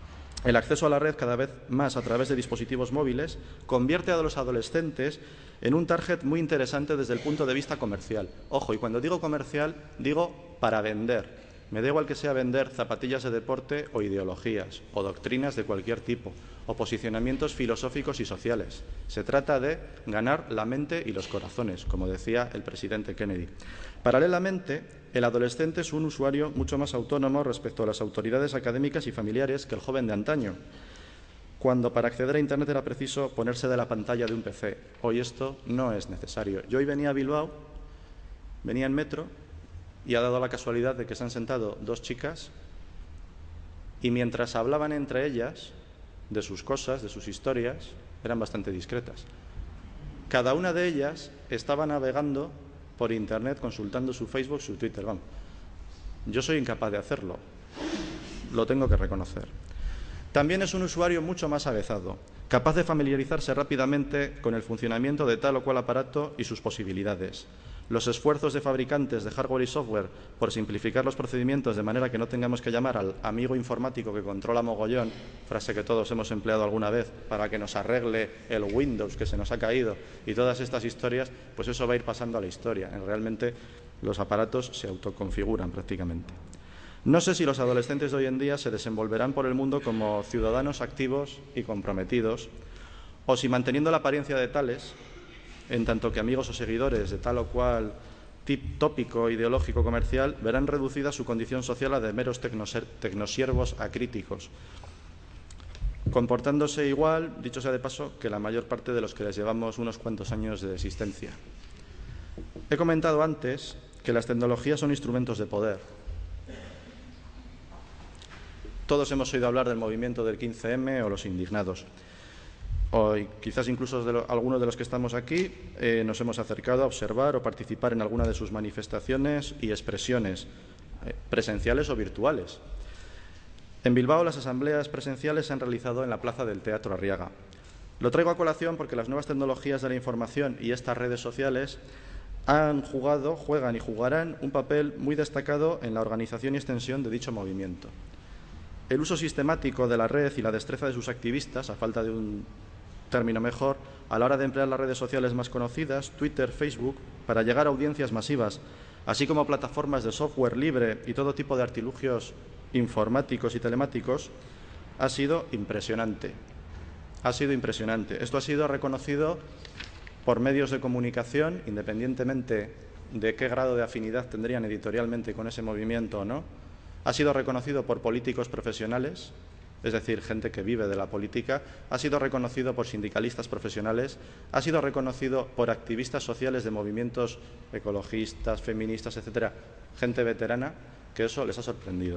El acceso a la red cada vez más a través de dispositivos móviles convierte a los adolescentes en un target muy interesante desde el punto de vista comercial. Ojo, y cuando digo comercial, digo para vender. Me da igual que sea vender zapatillas de deporte o ideologías, o doctrinas de cualquier tipo, o posicionamientos filosóficos y sociales. Se trata de ganar la mente y los corazones, como decía el presidente Kennedy. Paralelamente, el adolescente es un usuario mucho más autónomo respecto a las autoridades académicas y familiares que el joven de antaño, cuando para acceder a Internet era preciso ponerse de la pantalla de un PC. Hoy esto no es necesario. Yo hoy venía a Bilbao, venía en metro, y ha dado la casualidad de que se han sentado dos chicas y mientras hablaban entre ellas de sus cosas, de sus historias, eran bastante discretas. Cada una de ellas estaba navegando por Internet, consultando su Facebook, su Twitter. Vamos, yo soy incapaz de hacerlo, lo tengo que reconocer. También es un usuario mucho más avezado, capaz de familiarizarse rápidamente con el funcionamiento de tal o cual aparato y sus posibilidades. Los esfuerzos de fabricantes de hardware y software por simplificar los procedimientos de manera que no tengamos que llamar al amigo informático que controla mogollón, frase que todos hemos empleado alguna vez, para que nos arregle el Windows que se nos ha caído y todas estas historias, pues eso va a ir pasando a la historia. Realmente los aparatos se autoconfiguran prácticamente. No sé si los adolescentes de hoy en día se desenvolverán por el mundo como ciudadanos activos y comprometidos, o si manteniendo la apariencia de tales, en tanto que amigos o seguidores de tal o cual tópico ideológico comercial, verán reducida su condición social a de meros tecnosiervos acríticos, comportándose igual, dicho sea de paso, que la mayor parte de los que les llevamos unos cuantos años de existencia. He comentado antes que las tecnologías son instrumentos de poder. Todos hemos oído hablar del movimiento del 15M o los indignados. Hoy, quizás incluso algunos de los que estamos aquí nos hemos acercado a observar o participar en alguna de sus manifestaciones y expresiones, presenciales o virtuales. En Bilbao, las asambleas presenciales se han realizado en la plaza del Teatro Arriaga. Lo traigo a colación porque las nuevas tecnologías de la información y estas redes sociales han jugado, juegan y jugarán un papel muy destacado en la organización y extensión de dicho movimiento. El uso sistemático de la red y la destreza de sus activistas, a falta de un término mejor, a la hora de emplear las redes sociales más conocidas, Twitter, Facebook, para llegar a audiencias masivas, así como plataformas de software libre y todo tipo de artilugios informáticos y telemáticos, ha sido impresionante. Ha sido impresionante. Esto ha sido reconocido por medios de comunicación, independientemente de qué grado de afinidad tendrían editorialmente con ese movimiento o no. Ha sido reconocido por políticos profesionales, es decir, gente que vive de la política, ha sido reconocido por sindicalistas profesionales, ha sido reconocido por activistas sociales de movimientos ecologistas, feministas, etcétera, gente veterana, que eso les ha sorprendido.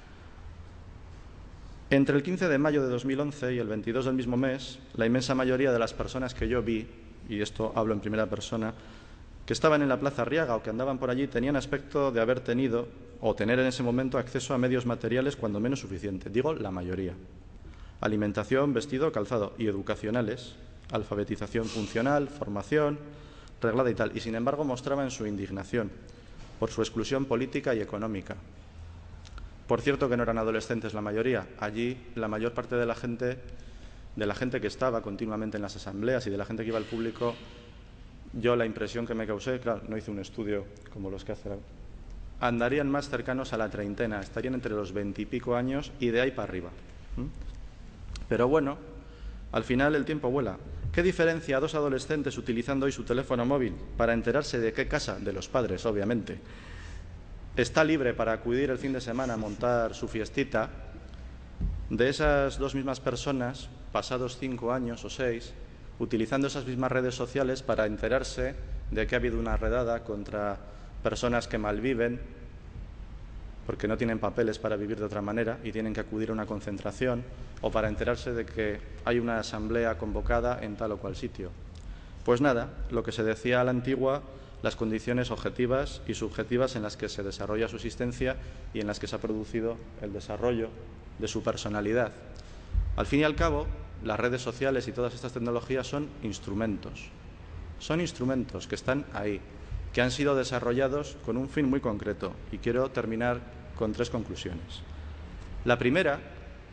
Entre el 15 de mayo de 2011 y el 22 del mismo mes, la inmensa mayoría de las personas que yo vi, y esto hablo en primera persona, que estaban en la Plaza Arriaga o que andaban por allí, tenían aspecto de haber tenido o tener en ese momento acceso a medios materiales cuando menos suficiente. Digo, la mayoría. Alimentación, vestido, calzado y educacionales, alfabetización funcional, formación, reglada y tal. Y sin embargo mostraban su indignación por su exclusión política y económica. Por cierto que no eran adolescentes la mayoría. Allí la mayor parte de la gente que estaba continuamente en las asambleas y de la gente que iba al público, yo la impresión que me causé, claro, no hice un estudio como los que hacen, andarían más cercanos a la treintena, estarían entre los 20 y pico años y de ahí para arriba. Pero bueno, al final el tiempo vuela. ¿Qué diferencia a dos adolescentes utilizando hoy su teléfono móvil para enterarse de qué casa, de los padres, obviamente, está libre para acudir el fin de semana a montar su fiestita, de esas dos mismas personas, pasados 5 años o 6, utilizando esas mismas redes sociales para enterarse de que ha habido una redada contra personas que malviven porque no tienen papeles para vivir de otra manera y tienen que acudir a una concentración, o para enterarse de que hay una asamblea convocada en tal o cual sitio? Pues nada, lo que se decía a la antigua, las condiciones objetivas y subjetivas en las que se desarrolla su existencia y en las que se ha producido el desarrollo de su personalidad. Al fin y al cabo, las redes sociales y todas estas tecnologías son instrumentos que están ahí, que han sido desarrollados con un fin muy concreto, y quiero terminar con 3 conclusiones. La primera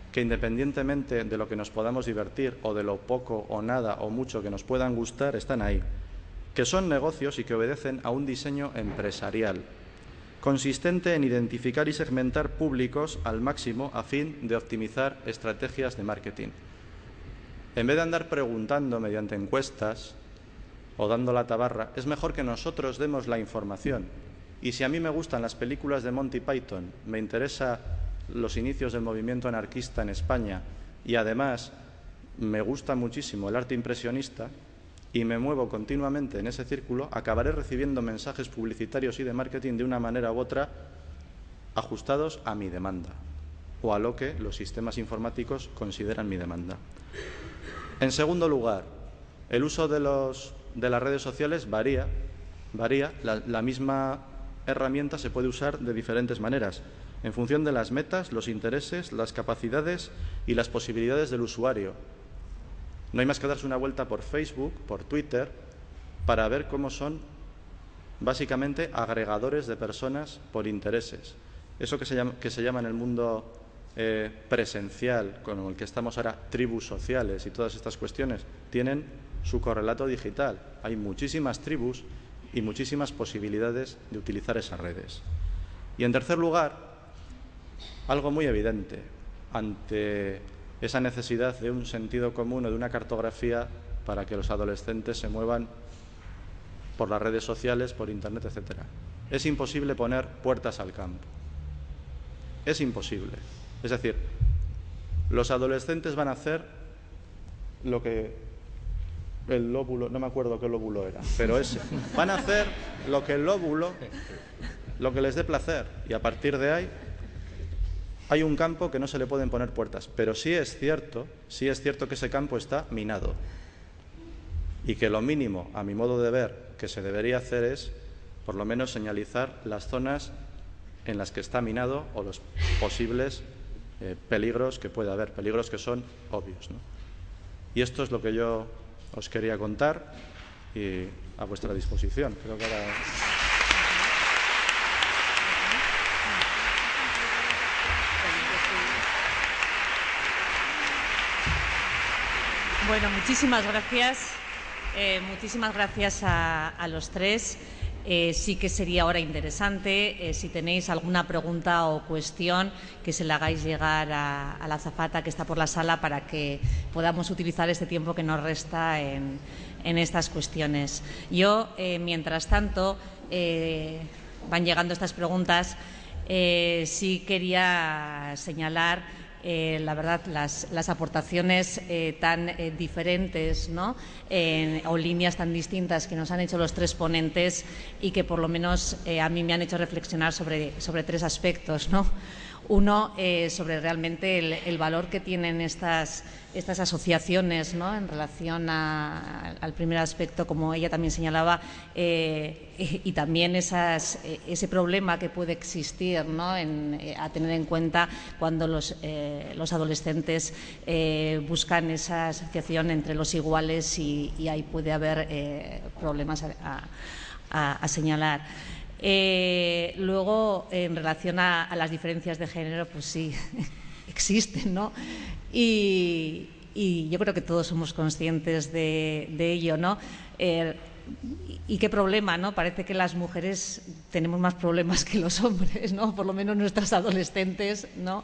que independientemente de lo que nos podamos divertir o de lo poco o nada o mucho que nos puedan gustar, están ahí, que son negocios y que obedecen a un diseño empresarial, consistente en identificar y segmentar públicos al máximo a fin de optimizar estrategias de marketing. En vez de andar preguntando mediante encuestas o dando la tabarra, es mejor que nosotros demos la información. Y si a mí me gustan las películas de Monty Python, me interesa los inicios del movimiento anarquista en España y además me gusta muchísimo el arte impresionista y me muevo continuamente en ese círculo, acabaré recibiendo mensajes publicitarios y de marketing de una manera u otra ajustados a mi demanda o a lo que los sistemas informáticos consideran mi demanda. En segundo lugar, el uso de las redes sociales varía. La misma herramienta se puede usar de diferentes maneras, en función de las metas, los intereses, las capacidades y las posibilidades del usuario. No hay más que darse una vuelta por Facebook, por Twitter, para ver cómo son básicamente agregadores de personas por intereses. Eso que se llama en el mundo presencial, con el que estamos ahora, tribus sociales y todas estas cuestiones, tienen su correlato digital. Hay muchísimas tribus y muchísimas posibilidades de utilizar esas redes. Y en tercer lugar, algo muy evidente ante esa necesidad de un sentido común o de una cartografía para que los adolescentes se muevan por las redes sociales, por Internet, etc. Es imposible poner puertas al campo. Es imposible. Es decir, los adolescentes van a hacer lo que el lóbulo, no me acuerdo qué lóbulo era, pero ese, van a hacer lo que el lóbulo, lo que les dé placer, y a partir de ahí hay un campo que no se le pueden poner puertas, pero sí es cierto que ese campo está minado y que lo mínimo, a mi modo de ver, que se debería hacer es, por lo menos, señalizar las zonas en las que está minado o los posibles peligros que puede haber, peligros que son obvios, ¿no? Y esto es lo que yo os quería contar y a vuestra disposición. Creo que ahora... Bueno, muchísimas gracias. Muchísimas gracias a los tres. Sí que sería ahora interesante, si tenéis alguna pregunta o cuestión, que se la hagáis llegar a la azafata que está por la sala para que podamos utilizar este tiempo que nos resta en estas cuestiones. Yo, mientras tanto, van llegando estas preguntas, sí quería señalar la verdad, las aportaciones tan diferentes, ¿no? O líneas tan distintas que nos han hecho los tres ponentes y que por lo menos a mí me han hecho reflexionar sobre tres aspectos, ¿no? Uno, sobre realmente el valor que tienen estas asociaciones, ¿no? En relación al primer aspecto, como ella también señalaba, y también ese problema que puede existir, ¿no? A tener en cuenta cuando los adolescentes buscan esa asociación entre los iguales y ahí puede haber problemas a señalar. Luego, en relación a las diferencias de género, pues sí, existen, ¿no? Y yo creo que todos somos conscientes de ello, ¿no? Y qué problema, ¿no? Parece que las mujeres tenemos más problemas que los hombres, ¿no? Por lo menos nuestras adolescentes, ¿no?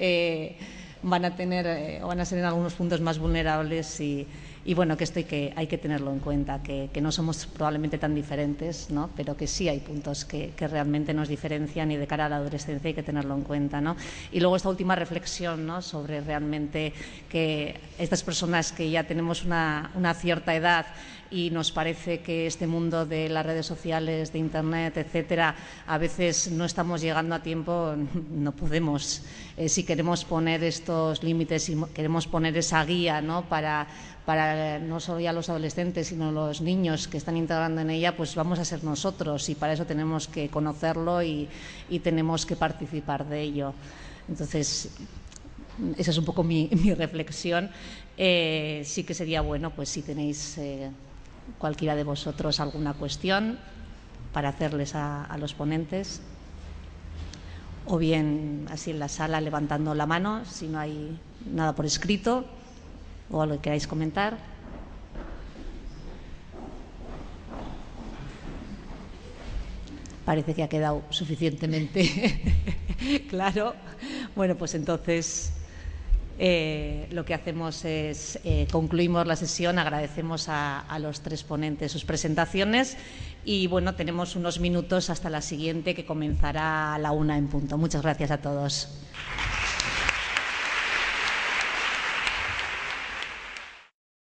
Van a ser en algunos puntos más vulnerables y bueno, que esto hay que tenerlo en cuenta, que no somos probablemente tan diferentes, ¿no? Pero que sí hay puntos que realmente nos diferencian y de cara a la adolescencia hay que tenerlo en cuenta, ¿no? Y luego esta última reflexión, ¿no? Sobre realmente que estas personas que ya tenemos una cierta edad y nos parece que este mundo de las redes sociales, de Internet, etcétera, a veces no estamos llegando a tiempo, no podemos. Si queremos poner estos límites y queremos poner esa guía, ¿no? Para no solo ya los adolescentes, sino los niños que están integrando en ella, pues vamos a ser nosotros y para eso tenemos que conocerlo y tenemos que participar de ello. Entonces, esa es un poco mi reflexión. Sí que sería bueno, pues si tenéis cualquiera de vosotros alguna cuestión para hacerles a los ponentes o bien así en la sala levantando la mano, si no hay nada por escrito o algo que queráis comentar. Parece que ha quedado suficientemente claro. Bueno, pues entonces lo que hacemos es concluimos la sesión, agradecemos a los tres ponentes sus presentaciones y bueno, tenemos unos minutos hasta la siguiente que comenzará a la 1 en punto. Muchas gracias a todos.